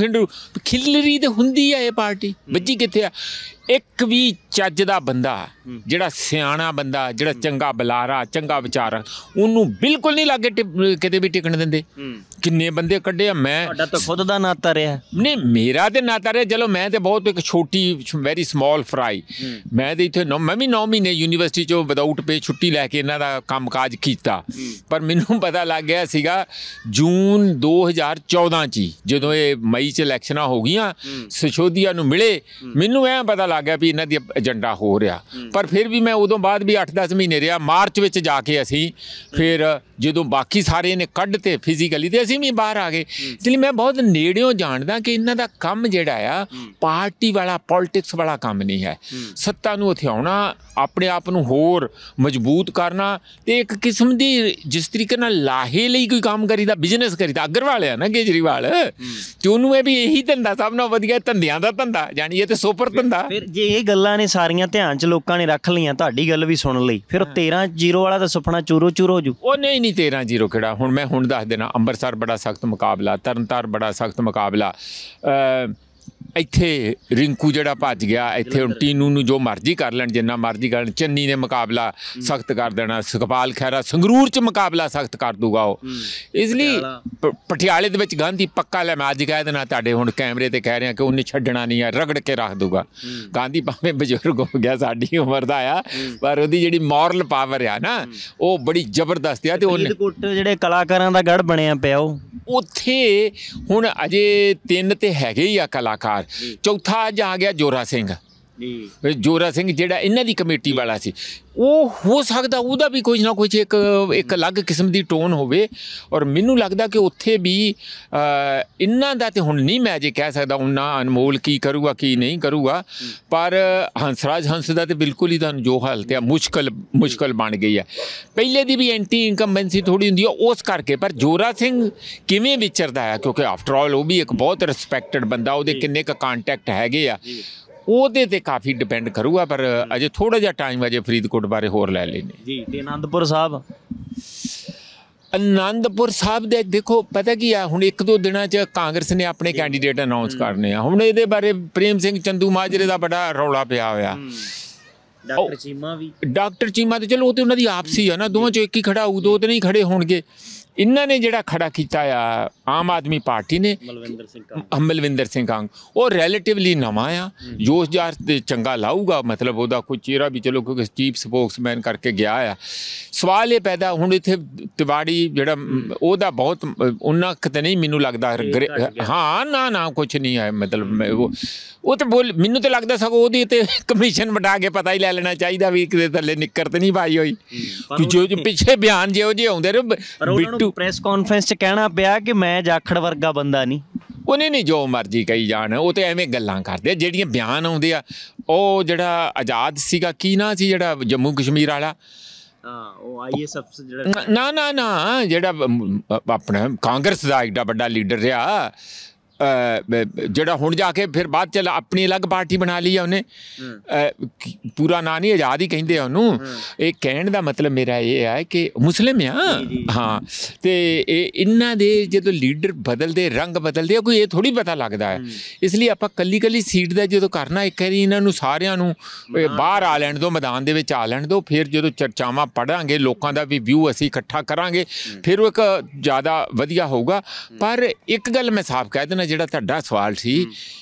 ਖਿਲਰੀ ਤਾਂ ਹੁੰਦੀ ਆ ਇਹ ਪਾਰਟੀ, ਬੱਜੀ ਕਿੱਥੇ ਆ? ਇੱਕ ਵੀ ਚੱਜ ਦਾ ਬੰਦਾ, ਜਿਹੜਾ ਸਿਆਣਾ ਬੰਦਾ, ਜਿਹੜਾ ਚੰਗਾ ਬੁਲਾਰਾ, ਚੰਗਾ ਵਿਚਾਰ, ਉਹਨੂੰ ਬਿਲਕੁਲ ਨਹੀਂ ਲਾਗੇ ਕਿਤੇ ਵੀ ਟਿਕਣ ਦਿੰਦੇ। ਕਿੰਨੇ ਬੰਦੇ ਕੱਢੇ ਆ। ਮੈਂ ਤੁਹਾਡਾ ਤਾਂ ਖੁਦ ਦਾ ਨਾਤਾ ਰਿਹਾ। ਨਹੀਂ, ਮੇਰਾ ਤੇ ਨਾਤਾ ਰਿਹਾ। ਚਲੋ ਮੈਂ ਤੇ ਬਹੁਤ ਇੱਕ ਛੋਟੀ ਵੈਰੀ ਸਮੌਲ ਫਰਾਈ। ਮੈਂ ਤੇ ਇੱਥੇ ਮੈਂ ਵੀ 9 ਮਹੀਨੇ ਯੂਨੀਵਰਸਿਟੀ 'ਚੋਂ ਵਿਦਆਊਟ ਪੇ ਛੁੱਟੀ ਲੈ ਕੇ ਇਹਨਾਂ ਦਾ ਕੰਮਕਾਜ ਕੀਤਾ। ਪਰ ਮੈਨੂੰ ਪਤਾ ਲੱਗ ਗਿਆ ਸੀਗਾ ਜੂਨ 2014 'ਚ ਹੀ, ਜਦੋਂ ਇਹ ਮਈ 'ਚ ਇਲੈਕਸ਼ਨਾਂ ਹੋ ਗਈਆਂ, ਸਿਸੋਦੀਆ ਨੂੰ ਮਿਲੇ, ਮੈਨੂੰ ਐਂ ਪਤਾ ਲੱਗ ਗਿਆ ਵੀ ਇਹਨਾਂ ਦੀ ਏਜੰਡਾ ਹੋ ਰਿਹਾ। ਪਰ ਫਿਰ ਵੀ ਮੈਂ ਉਦੋਂ ਬਾਅਦ ਵੀ 8-10 ਮਹੀਨੇ ਰਿਹਾ। ਮਾਰਚ ਵਿੱਚ ਜਾ ਕੇ ਅਸੀਂ ਫਿਰ ਜਦੋਂ ਬਾਕੀ ਸਾਰੇ ਨੇ ਕੱਢ ਤੇ ਫਿਜ਼ੀਕਲੀ, ਤੇ ਅਸੀਂ ਵੀ ਬਾਹਰ ਆ ਗਏ। ਇਸ ਲਈ ਮੈਂ ਬਹੁਤ ਨੇੜਿਓਂ ਜਾਣਦਾ ਕਿ ਇਹਨਾਂ ਦਾ ਕੰਮ ਜਿਹੜਾ ਆ ਪਾਰਟੀ ਵਾਲਾ, ਪੋਲੀਟਿਕਸ ਵਾਲਾ ਕੰਮ ਨਹੀਂ ਹੈ। ਸੱਤਾ ਨੂੰ ਹਥਿਆਉਣਾ, ਆਪਣੇ ਆਪ ਨੂੰ ਹੋਰ ਮਜ਼ਬੂਤ ਕਰਨਾ, ਤੇ ਇੱਕ ਕਿਸਮ ਦੀ ਜਿਸ ਤਰੀਕੇ ਨਾਲ ਲਾਹੇ ਲਈ ਕੋਈ ਕੰਮ ਕਰੀਦਾ, ਬਿਜ਼ਨਸ ਕਰੀਦਾ। ਅਗਰਵਾਲ ਆ ਨਾ ਕੇਜਰੀਵਾਲ, ਤੇ ਉਹਨੂੰ ਇਹ ਵੀ ਇਹੀ ਧੰਦਾ ਸਭ ਨਾਲੋਂ ਵਧੀਆ, ਧੰਦਿਆਂ ਦਾ ਧੰਦਾ, ਜਾਣੀ ਇਹ ਤੇ ਸੁਪਰ ਧੰਦਾ। ਫਿਰ ਜੇ ਇਹ ਗੱਲਾਂ ਨੇ ਸਾਰੀਆਂ ਧਿਆਨ 'ਚ ਲੋਕਾਂ ਨੇ ਰੱਖ ਲਈਆਂ, ਤੁਹਾਡੀ ਗੱਲ ਵੀ ਸੁਣ ਲਈ, ਫਿਰ 13-0 ਵਾਲਾ ਤਾਂ ਸੁਪਨਾ ਚੂਰੋ ਹੋ ਜੂ। ਉਹ ਨਹੀਂ 13-0 ਕਿਹੜਾ। ਹੁਣ ਮੈਂ ਦੱਸ ਦੇਣਾ, ਅੰਮ੍ਰਿਤਸਰ ਬੜਾ ਸਖਤ ਮੁਕਾਬਲਾ, ਤਰਨਤਾਰਨ ਬੜਾ ਸਖਤ ਮੁਕਾਬਲਾ, ਇੱਥੇ ਰਿੰਕੂ ਜਿਹੜਾ ਭੱਜ ਗਿਆ, ਇੱਥੇ ਹੁਣ ਟੀਨੂ ਨੂੰ ਜੋ ਮਰਜ਼ੀ ਕਰ ਲੈਣ, ਜਿੰਨਾ ਮਰਜ਼ੀ ਕਰਨ। ਚੰਨੀ ਨੇ ਮੁਕਾਬਲਾ ਸਖਤ ਕਰ ਦੇਣਾ, ਸੁਖਪਾਲ ਖਹਿਰਾ ਸੰਗਰੂਰ 'ਚ ਮੁਕਾਬਲਾ ਸਖਤ ਕਰ ਦੂਗਾ ਉਹ। ਇਸ ਲਈ ਪਟਿਆਲੇ ਦੇ ਵਿੱਚ ਗਾਂਧੀ ਪੱਕਾ ਲੈ, ਮੈਂ ਅੱਜ ਕਹਿ ਦੇਣਾ ਤੁਹਾਡੇ ਹੁਣ ਕੈਮਰੇ ਤੇ ਕਹਿ ਰਿਹਾ ਕਿ ਉਹਨੇ ਛੱਡਣਾ ਨਹੀਂ ਹੈ, ਰਗੜ ਕੇ ਰੱਖ ਦੂਗਾ। ਗਾਂਧੀ ਭਾਵੇਂ ਬਜ਼ੁਰਗ ਹੋ ਗਿਆ, ਸਾਡੀ ਉਮਰ ਦਾ ਆ, ਪਰ ਉਹਦੀ ਜਿਹੜੀ ਮੋਰਲ ਪਾਵਰ ਆ ਨਾ, ਉਹ ਬੜੀ ਜ਼ਬਰਦਸਤ ਆ। ਤੇ ਉਹਨੇ ਜਿਹੜੇ ਕਲਾਕਾਰਾਂ ਦਾ ਗੜ ਬਣਿਆ ਪਿਆ, ਉੱਥੇ ਹੁਣ ਅਜੇ 3 ਤੇ ਹੈਗੇ ਹੀ ਆ ਕਲਾਕਾਰ। ਚੌਥਾ ਅੱਜ ਆ ਗਿਆ ਜੋਰਾ ਸਿੰਘ। ਜੋਰਾ ਸਿੰਘ ਜਿਹੜਾ ਇਹਨਾਂ ਦੀ ਕਮੇਟੀ ਵਾਲਾ ਸੀ, ਉਹ ਹੋ ਸਕਦਾ ਉਹਦਾ ਵੀ ਕੁਝ ਨਾ ਕੁਝ ਇੱਕ ਅਲੱਗ ਕਿਸਮ ਦੀ ਟੋਨ ਹੋਵੇ। ਔਰ ਮੈਨੂੰ ਲੱਗਦਾ ਕਿ ਉੱਥੇ ਵੀ ਇਹਨਾਂ ਦਾ ਤੇ ਹੁਣ ਨਹੀਂ ਮੈਂ ਜੇ ਕਹਿ ਸਕਦਾ ਉਹਨਾਂ ਅਨਮੋਲ ਕੀ ਕਰੂਗਾ ਕੀ ਨਹੀਂ ਕਰੂਗਾ, ਪਰ ਹੰਸਰਾਜ ਹੰਸ ਦਾ ਤੇ ਬਿਲਕੁਲ ਹੀ ਤੁਹਾਨੂੰ ਜੋ ਹਾਲਤ ਆ ਮੁਸ਼ਕਲ ਬਣ ਗਈ ਹੈ। ਪਹਿਲੇ ਦੀ ਵੀ ਐਂਟੀ ਇਨਕੰਬੈਂਸੀ ਥੋੜ੍ਹੀ ਹੁੰਦੀ ਆ ਉਸ ਕਰਕੇ, ਪਰ ਜੋਰਾ ਸਿੰਘ ਕਿਵੇਂ ਵਿਚਰਦਾ ਹੈ, ਕਿਉਂਕਿ ਆਫਟਰ ਆਲ ਉਹ ਵੀ ਇੱਕ ਬਹੁਤ ਰਿਸਪੈਕਟਡ ਬੰਦਾ, ਉਹਦੇ ਕਿੰਨੇ ਕੁ ਕਾਂਟੈਕਟ ਹੈਗੇ ਆ, ਉਹਦੇ ਤੇ ਕਾਫੀ ਡਿਪੈਂਡ ਕਰੂਗਾ। ਪਰ ਅਜੇ ਥੋੜ੍ਹਾ ਜਿਹਾ ਟਾਈਮ ਅਜੇ ਫਰੀਦਕੋਟ ਬਾਰੇ ਹੋਰ ਲੈ ਲੈਣੇ ਜੀ। ਤੇ ਅਨੰਦਪੁਰ ਸਾਹਿਬ ਦੇ ਦੇਖੋ ਪਤਾ ਕੀ ਆ, ਹੁਣ 1-2 ਦਿਨਾਂ 'ਚ ਕਾਂਗਰਸ ਨੇ ਆਪਣੇ ਕੈਂਡੀਡੇਟ ਅਨਾਊਂਸ ਕਰਨੇ ਆ। ਹੁਣ ਇਹਦੇ ਬਾਰੇ ਪ੍ਰੇਮ ਸਿੰਘ ਚੰਦੂ ਮਾਜਰੇ ਦਾ ਬੜਾ ਰੌਲਾ ਪਿਆ ਹੋਇਆ। ਡਾਕਟਰ ਚੀਮਾ ਤੇ ਚਲੋ ਉਹ ਤੇ ਉਹਨਾਂ ਦੀ ਆਪਸੀ ਆ ਨਾ, ਦੋਵਾਂ 'ਚੋਂ ਇੱਕ ਹੀ ਖੜਾ ਹੋਊ, 2 ਤੇ ਨਹੀਂ ਖੜੇ ਹੋਣਗੇ। ਇਹਨਾਂ ਨੇ ਜਿਹੜਾ ਖੜਾ ਕੀਤਾ ਆ ਆਮ ਆਦਮੀ ਪਾਰਟੀ ਨੇ, ਮਲਵਿੰਦਰ ਸਿੰਘ ਕੰਗ, ਉਹ ਰਿਲੇਟਿਵਲੀ ਨਵਾਂ ਆ, ਜੋਸ਼ ਜਾਰ ਤੇ ਚੰਗਾ ਲਾਊਗਾ, ਮਤਲਬ ਉਹਦਾ ਕੋਈ ਚਿਹਰਾ ਵੀ ਚਲੋ ਕਿਉਂਕਿ ਚੀਫ ਸਪੋਕਸਮੈਨ ਕਰਕੇ ਗਿਆ ਆ। ਸਵਾਲ ਇਹ ਪੈਦਾ ਹੁਣ ਇੱਥੇ ਤਿਵਾੜੀ ਜਿਹੜਾ ਉਹਦਾ ਬਹੁਤ ਉਹਨਾਂ ਕਿਤੇ ਨਹੀਂ ਮੈਨੂੰ ਲੱਗਦਾ ਹਾਂ ਨਾ ਕੁਛ ਨਹੀਂ ਹੈ, ਮਤਲਬ ਉਹ ਤਾਂ ਮੈਨੂੰ ਤਾਂ ਲੱਗਦਾ ਸਗੋਂ ਉਹਦੀ ਤੇ ਕਮਿਸ਼ਨ ਵਟਾ ਕੇ ਪਤਾ ਹੀ ਲੈ ਲੈਣਾ ਚਾਹੀਦਾ ਵੀ ਕਿਤੇ ਥੱਲੇ ਨਿੱਕਰ ਤੇ ਨਹੀਂ ਪਾਈ ਹੋਈ। ਜੋ ਪਿੱਛੇ ਬਿਆਨ ਜਿਹੋ ਜਿਹੇ ਆਉਂਦੇ ਰਹੇ, ਬਿੱਟੂ ਪ੍ਰੈਸ ਕਾਨਫਰੰਸ 'ਚ ਕਹਿਣਾ ਪਿਆ ਕਿ ਮੈਂ ਜਾਖੜ ਵਰਗਾ ਬੰਦਾ ਨਹੀਂ। ਉਹਨੇ ਨਹੀਂ ਜੋ ਮਰਜ਼ੀ ਕਹੀ ਜਾਣ, ਉਹ ਤੇ ਐਵੇਂ ਗੱਲਾਂ ਕਰਦੇ ਜਿਹੜੀਆਂ ਬਿਆਨ ਆਉਂਦੇ ਆ। ਉਹ ਜਿਹੜਾ ਆਜ਼ਾਦ ਸੀਗਾ, ਕੀ ਨਾਂ ਸੀ ਜਿਹੜਾ ਜੰਮੂ ਕਸ਼ਮੀਰ ਵਾਲਾ, ਉਹ IAS ਜਿਹੜਾ ਨਾ ਜਿਹੜਾ ਆਪਣਾ ਕਾਂਗਰਸ ਦਾ ਐਡਾ ਵੱਡਾ ਲੀਡਰ ਰਿਹਾ, ਜਿਹੜਾ ਹੁਣ ਜਾ ਕੇ ਫਿਰ ਬਾਅਦ 'ਚ ਆਪਣੀ ਅਲੱਗ ਪਾਰਟੀ ਬਣਾ ਲਈ ਆ ਉਹਨੇ, ਪੂਰਾ ਨਾਂ ਨਹੀਂ, ਆਜ਼ਾਦ ਹੀ ਕਹਿੰਦੇ ਆ ਉਹਨੂੰ। ਇਹ ਕਹਿਣ ਦਾ ਮਤਲਬ ਮੇਰਾ ਇਹ ਹੈ ਕਿ ਮੁਸਲਿਮ ਆ। ਹਾਂ, ਤੇ ਇਹਨਾਂ ਦੇ ਜਦੋਂ ਲੀਡਰ ਬਦਲਦੇ, ਰੰਗ ਬਦਲਦੇ ਆ, ਕੋਈ ਇਹ ਥੋੜ੍ਹੀ ਪਤਾ ਲੱਗਦਾ ਹੈ। ਇਸ ਲਈ ਆਪਾਂ ਕੱਲੀ ਸੀਟ ਦਾ ਜਦੋਂ ਕਰਨਾ, ਇੱਕ ਵਾਰੀ ਇਹਨਾਂ ਨੂੰ ਸਾਰਿਆਂ ਨੂੰ ਬਾਹਰ ਆ ਲੈਣ ਦਿਓ, ਮੈਦਾਨ ਦੇ ਵਿੱਚ ਆ ਲੈਣ ਦਿਓ, ਫਿਰ ਜਦੋਂ ਚਰਚਾਵਾਂ ਪੜ੍ਹਾਂਗੇ, ਲੋਕਾਂ ਦਾ ਵੀ ਵਿਊ ਅਸੀਂ ਇਕੱਠਾ ਕਰਾਂਗੇ, ਫਿਰ ਉਹ ਇੱਕ ਜ਼ਿਆਦਾ ਵਧੀਆ ਹੋਊਗਾ। ਪਰ ਇੱਕ ਗੱਲ ਮੈਂ ਸਾਫ਼ ਕਹਿ ਦੇਣਾ, ਜਿਹੜਾ ਤੁਹਾਡਾ ਸਵਾਲ ਸੀ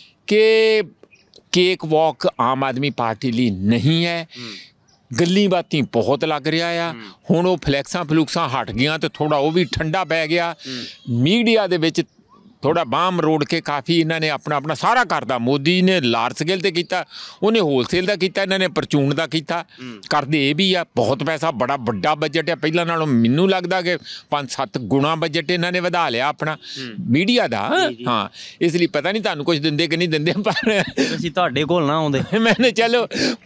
ਕਿ ਕੇਕ ਵਾਕ ਆਮ ਆਦਮੀ ਪਾਰਟੀ ਲਈ ਨਹੀਂ ਹੈ, ਗੱਲਾਂ ਬਾਤਾਂ ਬਹੁਤ ਲੱਗ ਰਿਹਾ ਆ। ਹੁਣ ਉਹ ਫਲੈਕਸਾਂ ਹਟ ਗਈਆਂ ਤੇ ਥੋੜ੍ਹਾ ਉਹ ਵੀ ਠੰਡਾ ਪੈ ਗਿਆ। ਮੀਡੀਆ ਦੇ ਵਿੱਚ ਥੋੜ੍ਹਾ ਬਾਹਮ ਰੋੜ ਕੇ ਕਾਫੀ ਇਹਨਾਂ ਨੇ ਆਪਣਾ ਸਾਰਾ ਕਰਦਾ। ਮੋਦੀ ਨੇ ਲਾਰਜ ਸਕੇਲ 'ਤੇ ਕੀਤਾ, ਉਹਨੇ ਹੋਲਸੇਲ ਦਾ ਕੀਤਾ, ਇਹਨਾਂ ਨੇ ਪਰਚੂਨ ਦਾ ਕੀਤਾ। ਕਰਦੇ ਇਹ ਵੀ ਆ, ਬਹੁਤ ਪੈਸਾ, ਬੜਾ ਵੱਡਾ ਬਜਟ ਆ, ਪਹਿਲਾਂ ਨਾਲੋਂ ਮੈਨੂੰ ਲੱਗਦਾ ਕਿ 5-7 ਗੁਣਾ ਬਜਟ ਇਹਨਾਂ ਨੇ ਵਧਾ ਲਿਆ ਆਪਣਾ ਮੀਡੀਆ ਦਾ। ਹਾਂ, ਇਸ ਲਈ ਪਤਾ ਨਹੀਂ ਤੁਹਾਨੂੰ ਕੁਝ ਦਿੰਦੇ ਕਿ ਨਹੀਂ ਦਿੰਦੇ, ਪਰ ਅਸੀਂ ਤੁਹਾਡੇ ਕੋਲ ਨਾ ਆਉਂਦੇ ਮੈਨੇ ਚਲੋ,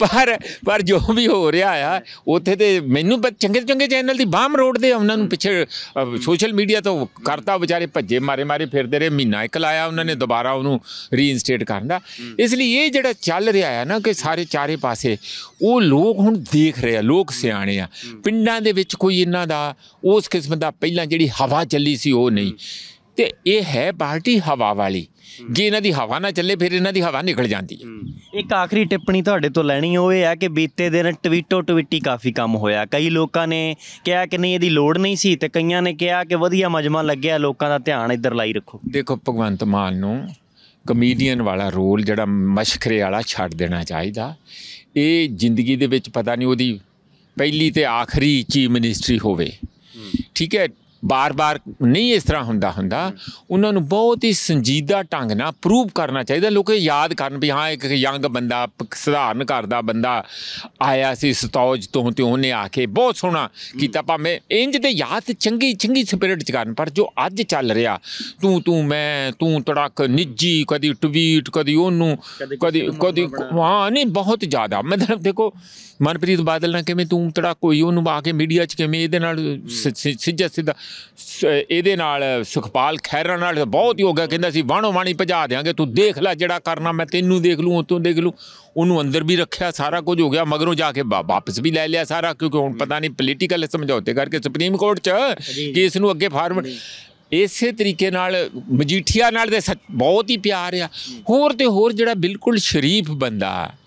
ਪਰ ਜੋ ਵੀ ਹੋ ਰਿਹਾ ਆ ਉੱਥੇ ਤੇ ਮੈਨੂੰ ਚੰਗੇ ਚੈਨਲ ਦੀ ਬਾਹਮ ਰੋੜਦੇ ਆ, ਉਹਨਾਂ ਨੂੰ ਪਿੱਛੇ ਸੋਸ਼ਲ ਮੀਡੀਆ ਤੋਂ ਕਰਤਾ, ਵਿਚਾਰੇ ਭੱਜੇ ਮਾਰੇ ਫਿਰਦੇ। ਮਹੀਨਾ ਇੱਕ ਲਾਇਆ ਉਹਨਾਂ ਨੇ ਦੁਬਾਰਾ ਉਹਨੂੰ ਰੀਇਨਸਟੇਟ ਕਰਨ ਦਾ। ਇਸ ਲਈ ਇਹ ਜਿਹੜਾ ਚੱਲ ਰਿਹਾ ਹੈ ਨਾ ਕਿ ਸਾਰੇ ਚਾਰੇ ਪਾਸੇ ਉਹ ਲੋਕ ਹੁਣ ਦੇਖ ਰਹੇ ਆ, ਲੋਕ ਸਿਆਣੇ ਆ। ਪਿੰਡਾਂ ਦੇ ਵਿੱਚ ਕੋਈ ਇਹਨਾਂ ਦਾ ਉਸ ਕਿਸਮ ਦਾ ਪਹਿਲਾਂ ਜਿਹੜੀ ਹਵਾ ਚੱਲੀ ਸੀ ਉਹ ਨਹੀਂ, ਤੇ ਇਹ ਹੈ ਪਾਰਟੀ ਹਵਾ ਵਾਲੀ। ਜੇ ਇਹਨਾਂ ਦੀ ਹਵਾ ਨਾ ਚੱਲੇ ਫਿਰ ਇਹਨਾਂ ਦੀ ਹਵਾ ਨਿਕਲ ਜਾਂਦੀ ਹੈ। ਇੱਕ ਆਖਰੀ ਟਿੱਪਣੀ ਤੁਹਾਡੇ ਤੋਂ ਲੈਣੀ ਉਹ ਇਹ ਹੈ ਕਿ ਬੀਤੇ ਦਿਨ ਟਵੀਟੀ ਕਾਫੀ ਕੰਮ ਹੋਇਆ। ਕਈ ਲੋਕਾਂ ਨੇ ਕਿਹਾ ਕਿ ਨਹੀਂ ਇਹਦੀ ਲੋੜ ਨਹੀਂ ਸੀ, ਤੇ ਕਈਆਂ ਨੇ ਕਿਹਾ ਕਿ ਵਧੀਆ ਮਜਮਾ ਲੱਗਿਆ, ਲੋਕਾਂ ਦਾ ਧਿਆਨ ਇੱਧਰ ਲਾਈ ਰੱਖੋ। ਦੇਖੋ, ਭਗਵੰਤ ਮਾਨ ਨੂੰ ਕਮੇਡੀਅਨ ਵਾਲਾ ਰੋਲ ਜਿਹੜਾ ਮਸ਼ਕਰੇ ਵਾਲਾ ਛੱਡ ਦੇਣਾ ਚਾਹੀਦਾ। ਇਹ ਜ਼ਿੰਦਗੀ ਦੇ ਵਿੱਚ ਪਤਾ ਨਹੀਂ ਉਹਦੀ ਪਹਿਲੀ ਤੇ ਆਖਰੀ ਚੀਫ ਮਿਨਿਸਟਰੀ ਹੋਵੇ, ਠੀਕ ਹੈ। ਬਾਰ-ਬਾਰ ਨਹੀਂ ਇਸ ਤਰ੍ਹਾਂ ਹੁੰਦਾ। ਉਹਨਾਂ ਨੂੰ ਬਹੁਤ ਹੀ ਸੰਜੀਦਾ ਢੰਗ ਨਾਲ ਪ੍ਰੂਵ ਕਰਨਾ ਚਾਹੀਦਾ, ਲੋਕ ਯਾਦ ਕਰਨ ਵੀ ਹਾਂ ਇੱਕ ਯੰਗ ਬੰਦਾ, ਸਧਾਰਨ ਘਰ ਦਾ ਬੰਦਾ ਆਇਆ ਸੀ ਸਤੌਜ ਤੋਂ, ਤੇ ਉਹਨੇ ਆ ਕੇ ਬਹੁਤ ਸੋਹਣਾ ਕੀਤਾ। ਭਾਵੇਂ ਇੰਝ ਤੇ ਯਾਦ ਚੰਗੀ ਸਪਿਰਿਟ 'ਚ ਕਰਨ, ਪਰ ਜੋ ਅੱਜ ਚੱਲ ਰਿਹਾ ਤੂੰ ਮੈਂ ਤੂੰ ਤੜਕ, ਨਿੱਜੀ, ਕਦੀ ਟਵੀਟ, ਕਦੀ ਉਹਨੂੰ, ਕਦੀ ਹਾਂ, ਨਹੀਂ ਬਹੁਤ ਜ਼ਿਆਦਾ। ਮਤਲਬ ਦੇਖੋ, ਮਨਪ੍ਰੀਤ ਬਾਦਲ ਨਾਲ ਕਿਵੇਂ ਤੂੰ ਤੜਕ ਹੋਈ, ਉਹਨੂੰ ਆ ਕੇ ਮੀਡੀਆ 'ਚ ਕਿਵੇਂ ਇਹਦੇ ਨਾਲ ਸਿੱਧਾ ਇਹਦੇ ਨਾਲ ਸੁਖਪਾਲ ਖਹਿਰਾ ਨਾਲ ਬਹੁਤ ਹੀ ਹੋ ਗਿਆ। ਕਹਿੰਦਾ ਸੀ ਵਾਣੋ ਵਾਣੀ ਭਜਾ ਦਿਆਂਗੇ, ਤੂੰ ਦੇਖ ਲੈ ਜਿਹੜਾ ਕਰਨਾ, ਮੈਂ ਤੈਨੂੰ ਦੇਖ ਲੂੰ, ਉਹ ਤੋਂ ਦੇਖ ਲੂੰ। ਉਹਨੂੰ ਅੰਦਰ ਵੀ ਰੱਖਿਆ, ਸਾਰਾ ਕੁਝ ਹੋ ਗਿਆ, ਮਗਰੋਂ ਜਾ ਕੇ ਵਾਪਸ ਵੀ ਲੈ ਲਿਆ ਸਾਰਾ, ਕਿਉਂਕਿ ਹੁਣ ਪਤਾ ਨਹੀਂ ਪੋਲੀਟੀਕਲ ਸਮਝੌਤੇ ਕਰਕੇ ਸੁਪਰੀਮ ਕੋਰਟ 'ਚ ਕੇਸ ਨੂੰ ਅੱਗੇ ਫਾਰਵਰਡ। ਇਸੇ ਤਰੀਕੇ ਨਾਲ ਮਜੀਠੀਆ ਨਾਲ ਦੇ ਬਹੁਤ ਹੀ ਪਿਆਰ ਆ। ਹੋਰ ਤੇ ਹੋਰ ਜਿਹੜਾ ਬਿਲਕੁਲ ਸ਼ਰੀਫ ਬੰਦਾ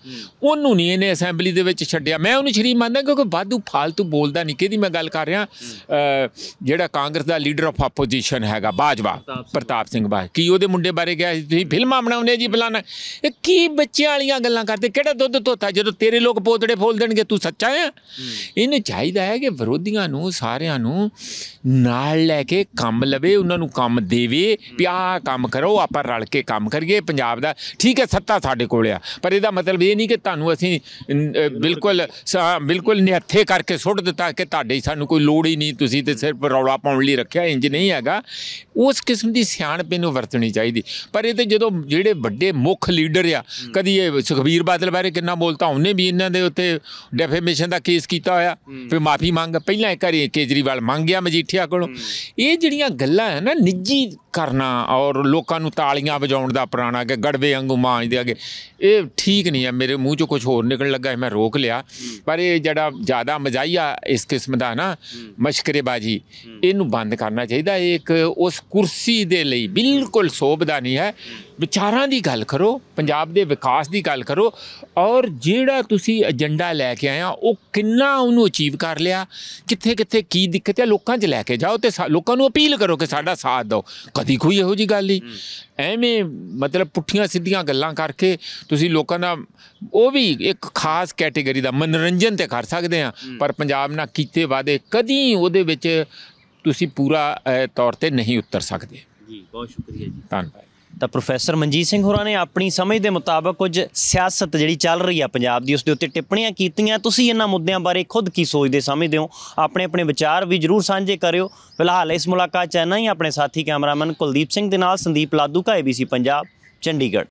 ਉਹਨੂੰ ਨਹੀਂ ਇਹਨੇ ਅਸੈਂਬਲੀ ਦੇ ਵਿੱਚ ਛੱਡਿਆ। ਮੈਂ ਉਹਨੂੰ ਸ਼ਰੀਫ ਮੰਨਦਾ ਕਿਉਂਕਿ ਵਾਧੂ ਫਾਲਤੂ ਬੋਲਦਾ ਨਹੀਂ। ਕਿਹਦੀ ਮੈਂ ਗੱਲ ਕਰ ਰਿਹਾ, ਜਿਹੜਾ ਕਾਂਗਰਸ ਦਾ ਲੀਡਰ ਆਫ ਆਪੋਜੀਸ਼ਨ ਹੈਗਾ ਬਾਜਵਾ, ਪ੍ਰਤਾਪ ਸਿੰਘ ਬਾਜਵਾ, ਕੀ ਉਹਦੇ ਮੁੰਡੇ ਬਾਰੇ ਕਿਹਾ ਸੀ ਤੁਸੀਂ ਫਿਲਮਾਂ ਬਣਾਉਂਦੇ ਜੀ ਫਲਾਣਾ। ਇਹ ਕੀ ਬੱਚਿਆਂ ਵਾਲੀਆਂ ਗੱਲਾਂ ਕਰਦੇ, ਕਿਹੜਾ ਦੁੱਧ ਧੋਤਾ ਜਦੋਂ ਤੇਰੇ ਲੋਕ ਪੋਤੜੇ ਫੋਲ ਦੇਣਗੇ ਤੂੰ ਸੱਚਾ ਆ। ਇਹਨੂੰ ਚਾਹੀਦਾ ਹੈ ਕਿ ਵਿਰੋਧੀਆਂ ਨੂੰ ਸਾਰਿਆਂ ਨੂੰ ਨਾਲ ਲੈ ਕੇ ਕੰਮ ਲਵੇ, ਉਹਨਾਂ ਨੂੰ ਕੰਮ ਦੇਵੇ ਵੀ ਆਹ ਕੰਮ ਕਰੋ, ਆਪਾਂ ਰਲ ਕੇ ਕੰਮ ਕਰੀਏ ਪੰਜਾਬ ਦਾ। ਠੀਕ ਹੈ ਸੱਤਾ ਸਾਡੇ ਕੋਲ ਆ, ਪਰ ਇਹਦਾ ਮਤਲਬ ਇਹ ਨਹੀਂ ਕਿ ਤੁਹਾਨੂੰ ਅਸੀਂ ਬਿਲਕੁਲ ਨਿਹੱਥੇ ਕਰਕੇ ਸੁੱਟ ਦਿੱਤਾ ਕਿ ਤੁਹਾਡੇ ਸਾਨੂੰ ਕੋਈ ਲੋੜ ਹੀ ਨਹੀਂ, ਤੁਸੀਂ ਤੇ ਸਿਰਫ ਰੌਲਾ ਪਾਉਣ ਲਈ ਰੱਖਿਆ। ਇੰਜ ਨਹੀਂ ਹੈਗਾ। ਉਸ ਕਿਸਮ ਦੀ ਸਿਆਣਪ ਇਹਨੂੰ ਵਰਤਣੀ ਚਾਹੀਦੀ। ਪਰ ਇਹ ਤੇ ਜਦੋਂ ਜਿਹੜੇ ਵੱਡੇ ਮੁੱਖ ਲੀਡਰ ਆ, ਕਦੀ ਇਹ ਸੁਖਬੀਰ ਬਾਦਲ ਬਾਰੇ ਕਿੰਨਾ ਬੋਲਤਾ, ਉਹਨੇ ਵੀ ਇਹਨਾਂ ਦੇ ਉੱਤੇ ਡੈਫੇਮੇਸ਼ਨ ਦਾ ਕੇਸ ਕੀਤਾ ਹੋਇਆ, ਫਿਰ ਮਾਫੀ ਮੰਗ ਪਹਿਲਾਂ ਇੱਕ ਵਾਰੀ ਕੇਜਰੀਵਾਲ ਮੰਗ ਗਿਆ ਮਜੀਠੀਆ ਕੋਲੋਂ। ਇਹ ਜਿਹੜੀਆਂ ਗੱਲਾਂ ਹੈ ਨਾ ਨਿੱਜੀ ਕਰਨਾ ਔਰ ਲੋਕਾਂ ਨੂੰ ਤਾਲੀਆਂ ਵਜਾਉਣ ਦਾ ਪੁਰਾਣਾ ਕਿ ਗੜਵੇ ਵਾਂਗੂ ਮਾਂਜਦੇ ਅੱਗੇ, ਇਹ ਠੀਕ ਨਹੀਂ ਹੈ। ਮੇਰੇ ਮੂੰਹ 'ਚੋਂ ਕੁਛ ਹੋਰ ਨਿਕਲਣ ਲੱਗਾ, ਮੈਂ ਰੋਕ ਲਿਆ। ਪਰ ਇਹ ਜਿਹੜਾ ਜ਼ਿਆਦਾ ਮਜ਼ਾਹੀਆ ਇਸ ਕਿਸਮ ਦਾ ਨਾ ਮਸ਼ਕਰੇਬਾਜ਼ੀ, ਇਹਨੂੰ ਬੰਦ ਕਰਨਾ ਚਾਹੀਦਾ। ਇਹ ਇੱਕ ਉਸ ਕੁਰਸੀ ਦੇ ਲਈ ਬਿਲਕੁਲ ਸੋਭਦਾ ਨਹੀਂ ਹੈ। ਵਿਚਾਰਾਂ ਦੀ ਗੱਲ ਕਰੋ, ਪੰਜਾਬ ਦੇ ਵਿਕਾਸ ਦੀ ਗੱਲ ਕਰੋ, ਔਰ ਜਿਹੜਾ ਤੁਸੀਂ ਏਜੰਡਾ ਲੈ ਕੇ ਆਏ ਆ ਉਹ ਕਿੰਨਾ ਉਹਨੂੰ ਅਚੀਵ ਕਰ ਲਿਆ, ਕਿੱਥੇ ਕਿੱਥੇ ਕੀ ਦਿੱਕਤ ਹੈ, ਲੋਕਾਂ 'ਚ ਲੈ ਕੇ ਜਾਓ ਅਤੇ ਲੋਕਾਂ ਨੂੰ ਅਪੀਲ ਕਰੋ ਕਿ ਸਾਡਾ ਸਾਥ ਦਿਓ। ਕਦੀ ਕੋਈ ਇਹੋ ਜਿਹੀ ਗੱਲ ਨਹੀਂ। ਐਵੇਂ ਮਤਲਬ ਪੁੱਠੀਆਂ ਸਿੱਧੀਆਂ ਗੱਲਾਂ ਕਰਕੇ ਤੁਸੀਂ ਲੋਕਾਂ ਦਾ ਉਹ ਵੀ ਇੱਕ ਖਾਸ ਕੈਟੇਗਰੀ ਦਾ ਮਨੋਰੰਜਨ ਤਾਂ ਕਰ ਸਕਦੇ ਆ, ਪਰ ਪੰਜਾਬ ਨਾਲ ਕੀਤੇ ਵਾਅਦੇ ਕਦੀ ਉਹਦੇ ਵਿੱਚ ਤੁਸੀਂ ਪੂਰਾ ਤੌਰ 'ਤੇ ਨਹੀਂ ਉਤਰ ਸਕਦੇ। ਜੀ ਬਹੁਤ ਸ਼ੁਕਰੀਆ ਜੀ, ਧੰਨਵਾਦ। ਤਾਂ ਪ੍ਰੋਫੈਸਰ ਮਨਜੀਤ ਸਿੰਘ ਹੋਰਾਂ ਨੇ ਆਪਣੀ ਸਮਝ ਦੇ ਮੁਤਾਬਕ ਕੁਝ ਸਿਆਸਤ ਜਿਹੜੀ ਚੱਲ ਰਹੀ ਆ ਪੰਜਾਬ ਦੀ, ਉਸ ਦੇ ਉੱਤੇ ਟਿੱਪਣੀਆਂ ਕੀਤੀਆਂ। ਤੁਸੀਂ ਇਹਨਾਂ ਮੁੱਦਿਆਂ ਬਾਰੇ ਖੁਦ ਕੀ ਸੋਚਦੇ ਸਮਝਦੇ ਹੋ? ਆਪਣੇ ਆਪਣੇ ਵਿਚਾਰ ਵੀ ਜ਼ਰੂਰ ਸਾਂਝੇ ਕਰਿਓ। ਫਿਲਹਾਲ ਇਸ ਮੁਲਾਕਾਤ 'ਚ ਇੰਨਾ ਹੀ। ਆਪਣੇ ਸਾਥੀ ਕੈਮਰਾਮੈਨ ਕੁਲਦੀਪ ਸਿੰਘ ਦੇ ਨਾਲ ਸੰਦੀਪ ਲਾਧੂ ਕਾ ABC ਪੰਜਾਬ, ਚੰਡੀਗੜ੍ਹ।